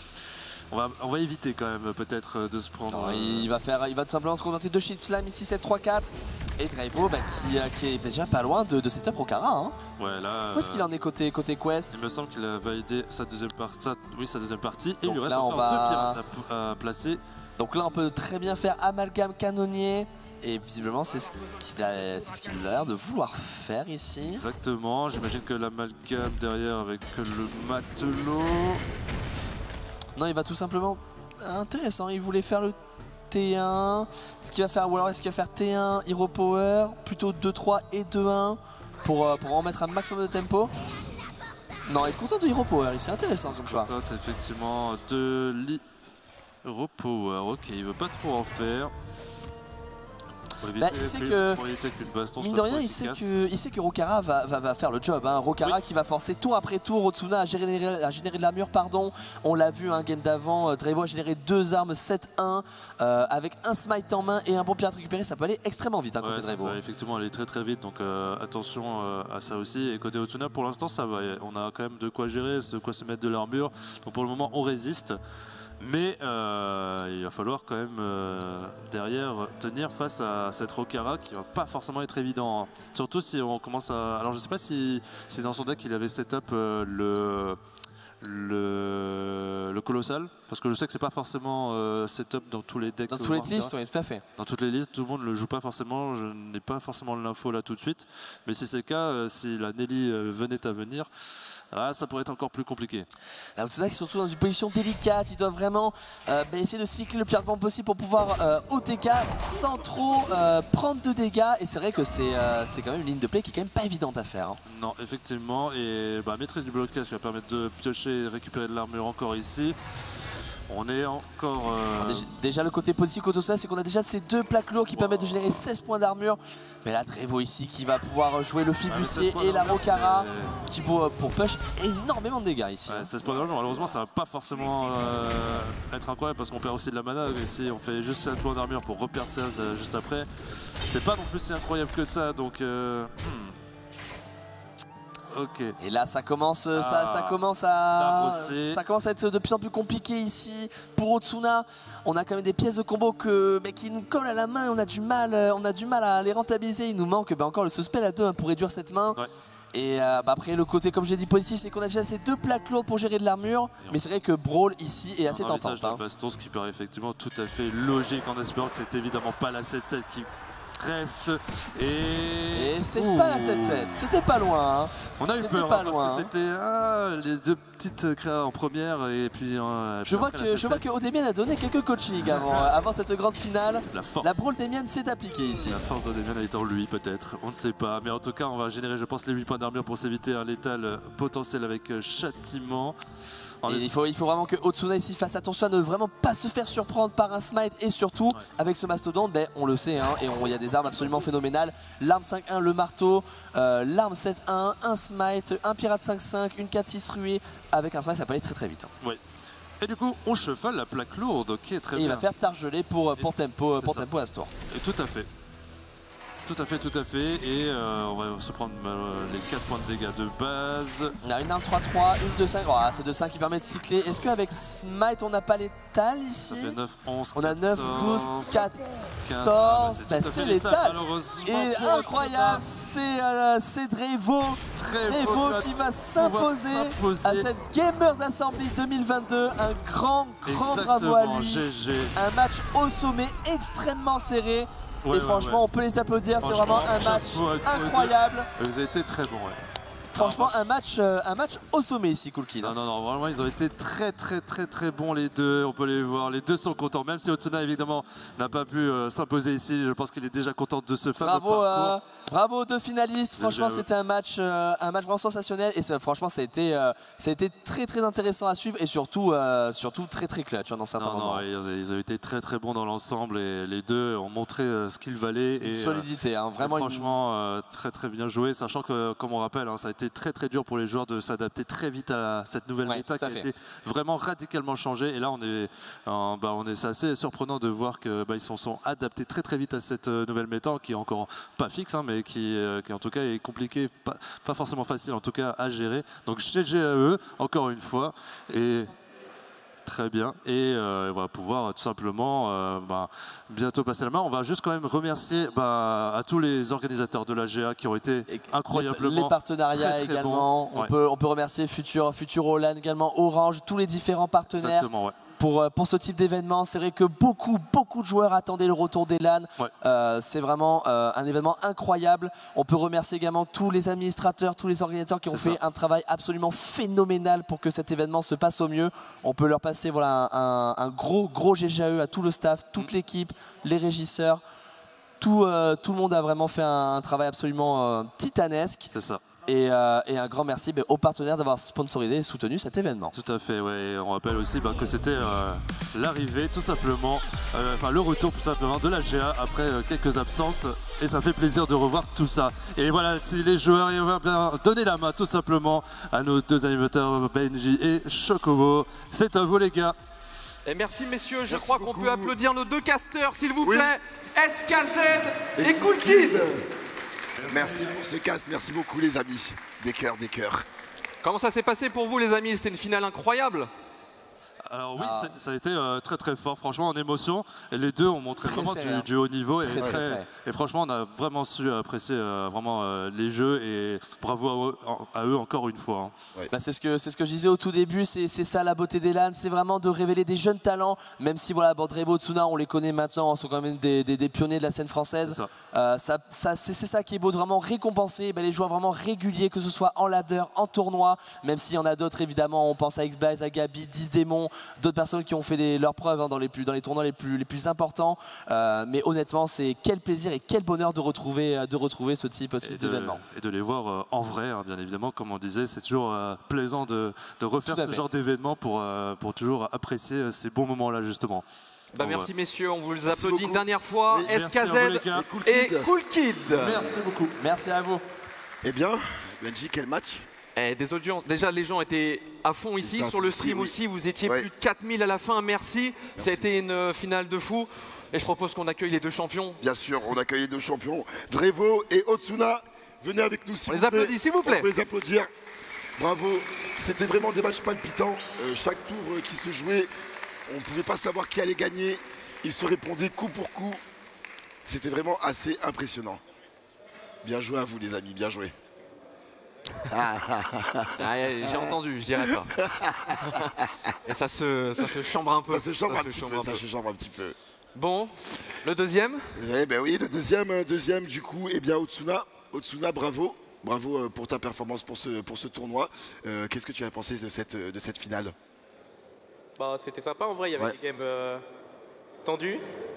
on va éviter quand même peut-être de se prendre... Non, il va tout simplement se contenter de Shield Slam ici 7-3-4 et Draivo qui est déjà pas loin de setup Rokara. Hein. Ouais, là, où est-ce qu'il en est côté quest? Il me semble qu'il a validé sa deuxième partie et donc il lui reste là, encore 2 pirates à placer. Donc là on peut très bien faire amalgame canonnier. Et visiblement c'est ce qu'il a l'air de vouloir faire ici. Exactement, j'imagine que l'amalgame derrière avec le matelot... Non, il va tout simplement... Intéressant, il voulait faire le T1. Ce qu'il va faire, ou alors est-ce qu'il va faire T1, Hero Power, plutôt 2-3 et 2-1 pour en mettre un maximum de tempo? Non, il se contente de Hero Power ici, intéressant son choix. Effectivement, de Hero Power, ok, il veut pas trop en faire. Il sait que, mine de rien, il sait que Rokara va faire le job. Hein. Rokara qui va forcer tour après tour Otsuna à générer de l'armure. On l'a vu, un game d'avant, Draivo a généré 2 armes 7-1 avec un smite en main et un bon pirate récupéré. Ça peut aller extrêmement vite côté Draivo. Va effectivement aller très très vite, donc attention à ça aussi. Et côté Otsuna, pour l'instant, ça va. On a quand même de quoi gérer, de quoi se mettre de l'armure. Donc pour le moment, on résiste. Mais il va falloir quand même derrière tenir face à cette Rokara qui va pas forcément être évident. Hein. Surtout si on commence à... Alors je sais pas si c'est dans son deck il avait setup le colossal, parce que je sais que c'est pas forcément setup dans tous les decks. Dans toutes les listes, oui, tout à fait. Dans toutes les listes, tout le monde ne le joue pas forcément, je n'ai pas forcément l'info là tout de suite. Mais si c'est le cas, si la Nelly venait à venir, ça pourrait être encore plus compliqué. Là, Otsuna qui se retrouve dans une position délicate, il doit vraiment essayer de cycler le plus rapidement possible pour pouvoir OTK sans trop prendre de dégâts. Et c'est vrai que c'est quand même une ligne de play qui est quand même pas évidente à faire. Hein. Non, effectivement, et maîtrise du blocage qui va permettre de piocher et récupérer de l'armure encore ici. On est encore... Déjà le côté positif côté ça, c'est qu'on a déjà ces 2 plaques lourdes qui permettent de générer 16 points d'armure. Mais là Draivo ici qui va pouvoir jouer le fibustier et la Rokara qui vaut pour push énormément de dégâts ici. 16 points d'armure, malheureusement ça va pas forcément être incroyable parce qu'on perd aussi de la mana. Et si on fait juste 7 points d'armure pour reperdre 16 juste après, c'est pas non plus si incroyable que ça. Donc... Okay. Et là ça commence ça commence à être de plus en plus compliqué ici pour Otsuna. On a quand même des pièces de combo qui nous collent à la main, on a du mal à les rentabiliser. Il nous manque encore le spell à 2 pour réduire cette main. Ouais. Et après le côté comme j'ai dit positif, c'est qu'on a déjà ces 2 plaques lourdes pour gérer de l'armure. Mais c'est vrai que Brawl ici est assez tentant. Hein. Baston, ce qui paraît effectivement tout à fait logique en espérant que c'est évidemment pas la 7-7 qui reste et c'est pas la 7-7, c'était pas loin. Hein. On a eu peur parce que c'était les 2 petites créas en première et puis je vois que Odemian a donné quelques coachings avant cette grande finale. La Brawl d'Odemian s'est appliquée ici. La force d'Odemian est en lui peut-être, on ne sait pas, mais en tout cas on va générer je pense les 8 points d'armure pour s'éviter un létal potentiel avec châtiment. Et il faut vraiment que Otsuna ici fasse attention à ne vraiment pas se faire surprendre par un smite et surtout avec ce mastodonte, on le sait, hein, et il y a des armes absolument phénoménales. L'arme 5-1, le marteau, l'arme 7-1, un smite, un pirate 5-5, une 4-6 ruée. Avec un smite ça peut aller très très vite. Oui. Et du coup on cheval la plaque lourde qui est très bien. Et il va faire targeler pour tempo à ce tour. Et tout à fait. Tout à fait, tout à fait. Et on va se prendre les 4 points de dégâts de base. On a une arme 3-3, une 2-5. Oh, c'est 2-5 qui permet de cycler. Est-ce qu'avec Smite, on n'a pas létal ici? Ça fait 9, 11, on a 9, 12, 14. C'est létal. Et incroyable, c'est Drevo. Drevo qui va s'imposer à cette Gamers Assembly 2022. Un grand bravo à lui. GG. Un match au sommet extrêmement serré. Et franchement, on peut les applaudir. C'est vraiment un match incroyable. Vous avez été très bons. Franchement, un match au sommet ici, Coolkid. Non, vraiment, ils ont été très bons les deux. On peut les voir, les deux sont contents. Même si Otsuna, évidemment, n'a pas pu s'imposer ici. Je pense qu'il est déjà content de ce fameux parcours. Bravo aux deux finalistes. Franchement, c'était un match vraiment sensationnel. Et franchement, ça a été très intéressant à suivre. Et surtout très clutch dans certains moments. Ils ont été très bons dans l'ensemble. Et les deux ont montré ce qu'ils valaient. Et, solidité, vraiment. Et franchement, très bien joué. Sachant que, comme on rappelle, ça a été très dur pour les joueurs de s'adapter très vite à cette nouvelle méta qui a été vraiment radicalement changée. Et là, c'est assez surprenant de voir qu'ils se sont adaptés très vite à cette nouvelle méta qui est encore pas fixe, mais qui en tout cas est compliquée, pas forcément facile en tout cas à gérer. Donc GG à eux, encore une fois. Et très bien, et on va pouvoir tout simplement bientôt passer la main. On va juste quand même remercier à tous les organisateurs de la GA qui ont été incroyablement les partenariats très également. Bons. On peut remercier Futuro LAN également, Orange, tous les différents partenaires. Exactement, Pour ce type d'événement. C'est vrai que beaucoup de joueurs attendaient le retour des LAN. C'est vraiment un événement incroyable. On peut remercier également tous les administrateurs, tous les organisateurs qui ont fait un travail absolument phénoménal pour que cet événement se passe au mieux. On peut leur passer un gros GGAE à tout le staff, toute l'équipe, les régisseurs. Tout le monde a vraiment fait un travail absolument titanesque. C'est ça. Et un grand merci aux partenaires d'avoir sponsorisé et soutenu cet événement. Tout à fait, et on rappelle aussi que c'était l'arrivée tout simplement, le retour tout simplement de la GA après quelques absences, et ça fait plaisir de revoir tout ça. Et voilà, si les joueurs vont bien donner la main tout simplement à nos deux animateurs Benji et Chocobo. C'est à vous les gars. Et merci messieurs, je crois qu'on peut applaudir nos deux casteurs s'il vous plaît, SKZ et Coolkid. Merci pour ce cast, merci beaucoup les amis. Des cœurs. Comment ça s'est passé pour vous les amis? C'était une finale incroyable. Alors oui, ça a été très fort, franchement en émotion. Et les deux ont montré vraiment du haut niveau. Et franchement, on a vraiment su apprécier les jeux. Et bravo à eux encore une fois. C'est ce que je disais au tout début, c'est ça la beauté des LAN, c'est vraiment de révéler des jeunes talents. Même si Drevo, Otsuna, on les connaît maintenant, sont quand même des pionniers de la scène française. C'est ça qui est beau, de vraiment récompenser les joueurs vraiment réguliers, que ce soit en ladder, en tournoi. Même s'il y en a d'autres évidemment, on pense à X-Blaze, à Gabi, 10 démons. D'autres personnes qui ont fait leurs preuves dans les tournois les plus importants. Mais honnêtement, c'est quel plaisir et quel bonheur de retrouver ce type d'événement. Et de les voir en vrai, bien évidemment, comme on disait, c'est toujours plaisant de refaire ce genre d'événement pour toujours apprécier ces bons moments-là, justement. Merci messieurs, on vous les applaudit une dernière fois. SKZ et Coolkid. Merci beaucoup. Merci à vous. Eh bien, Benji, quel match? Des audiences. Déjà, les gens étaient à fond ici. Sur le stream aussi, vous étiez plus de 4000 à la fin. Merci. Ça a été une finale de fou. Et je propose qu'on accueille les deux champions. Bien sûr, on accueille les deux champions. Drevo et Otsuna, venez avec nous s'il vous plaît. On les applaudit, s'il vous plaît. On peut les applaudir. Bravo. C'était vraiment des matchs palpitants. Chaque tour qui se jouait, on ne pouvait pas savoir qui allait gagner. Ils se répondaient coup pour coup. C'était vraiment assez impressionnant. Bien joué à vous les amis, bien joué. J'ai entendu, je dirais pas. Et ça se chambre un peu. Ça se chambre un petit peu. Bon, le deuxième? Oui, le deuxième du coup, Otsuna. Otsuna, bravo. Bravo pour ta performance pour ce tournoi. Qu'est-ce que tu as pensé de cette finale? C'était sympa en vrai, il y avait des games tendus.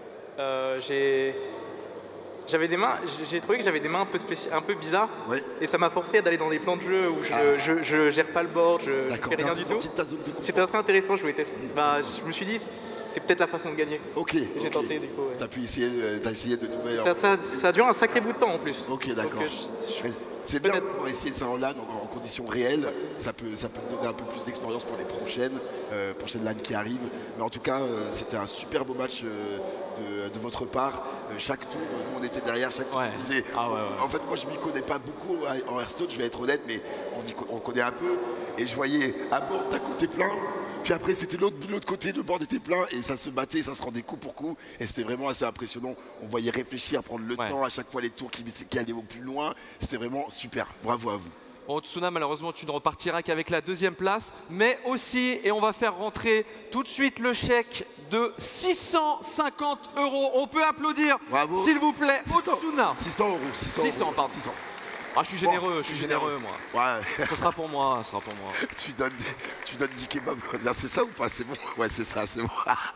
J'ai trouvé que j'avais des mains un peu bizarres et ça m'a forcé d'aller dans des plans de jeu où je gère pas le board, je fais rien du tout. C'était assez intéressant, je me suis dit c'est peut-être la façon de gagner. J'ai tenté du coup. T'as essayé de nouvelles. Ça a duré un sacré bout de temps en plus. Ok, d'accord. C'est bien pour essayer de ça en LAN, en conditions réelles. Ça peut donner un peu plus d'expérience pour les prochaines LAN qui arrivent. Mais en tout cas, c'était un super beau match de votre part. Chaque tour, nous on était derrière, chaque tour on disait... En fait, moi je m'y connais pas beaucoup en Hearthstone, je vais être honnête, mais on connaît un peu. Et je voyais à bord d'un côté plein, puis après c'était l'autre côté, le board était plein, et ça se battait, ça se rendait coup pour coup. Et c'était vraiment assez impressionnant. On voyait réfléchir, prendre le temps à chaque fois les tours qui allaient au plus loin. C'était vraiment super. Bravo à vous. Bon, Tsuna, malheureusement, tu ne repartiras qu'avec la 2e place, mais aussi, et on va faire rentrer tout de suite le chèque de 650 €. On peut applaudir, s'il vous plaît, Otsuna. 600 €. 600, pardon. 600. Ah, je suis généreux, moi. Ouais. Ce sera pour moi, tu donnes 10 kebabs. C'est ça ou pas? C'est bon. Ouais, c'est ça, c'est bon.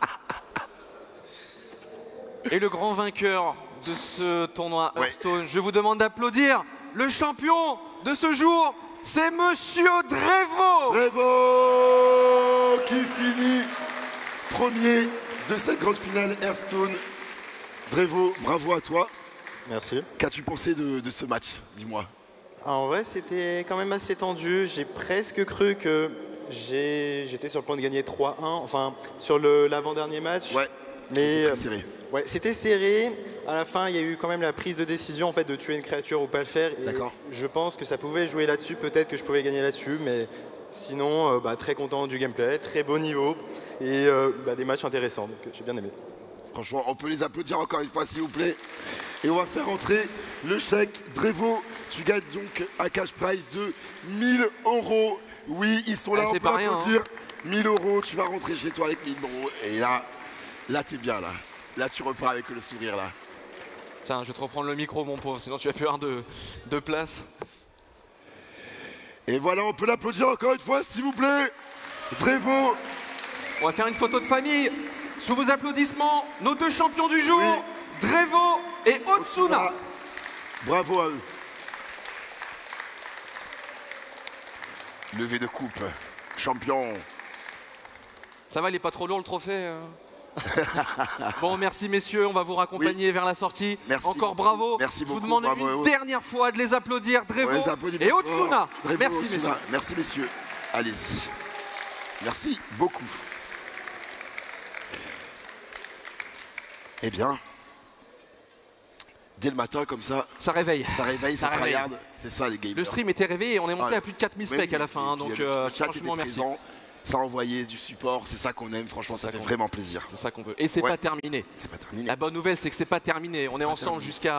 Et le grand vainqueur de ce tournoi Hearthstone, je vous demande d'applaudir le champion de ce jour, c'est Monsieur Drevo. Drevo qui finit premier de cette grande finale Hearthstone. Drevo, bravo à toi. Merci. Qu'as-tu pensé de ce match? Dis-moi. En vrai, c'était quand même assez tendu. J'ai presque cru que j'étais sur le point de gagner 3-1, enfin sur l'avant-dernier match. Ouais, mais très serré. Ouais, c'était serré. À la fin, il y a eu quand même la prise de décision en fait, de tuer une créature ou pas le faire. D'accord. Je pense que ça pouvait jouer là-dessus. Peut-être que je pouvais gagner là-dessus, mais sinon, très content du gameplay, très beau niveau et des matchs intéressants. Donc j'ai bien aimé. Franchement, on peut les applaudir encore une fois, s'il vous plaît. Et on va faire entrer le chèque. Drevo, tu gagnes donc un cash prize de 1000 €. Oui, ils sont là, on peut applaudir. 1000 €, tu vas rentrer chez toi avec 1000 €. Et là t'es bien, là. Là, tu repars avec le sourire, là. Tiens, je vais te reprendre le micro, mon pauvre, sinon tu vas plus avoir de place. Et voilà, on peut l'applaudir encore une fois, s'il vous plaît. Drevo. On va faire une photo de famille. Sous vos applaudissements, nos 2 champions du jour, Drevo et Otsuna. Bravo à eux. Levée de coupe, champion. Ça va, il est pas trop lourd le trophée Bon, merci messieurs, on va vous raccompagner vers la sortie. Merci encore beaucoup. Bravo. Merci beaucoup. Je vous demande une dernière fois de les applaudir, Drevo et Otsuna. Merci messieurs. Merci messieurs. Allez-y. Merci beaucoup. Eh bien, dès le matin comme ça... Ça réveille. Ça réveille, ça tryhard. C'est ça les gamers. Le stream était réveillé et on est monté à plus de 4000 specs à la fin. Donc le chat franchement, était merci. présent, ça a envoyé du support, c'est ça qu'on aime, franchement ça fait vraiment plaisir. C'est ça qu'on veut. Et c'est pas terminé. C'est pas terminé. La bonne nouvelle c'est que c'est pas terminé. On est ensemble jusqu'à...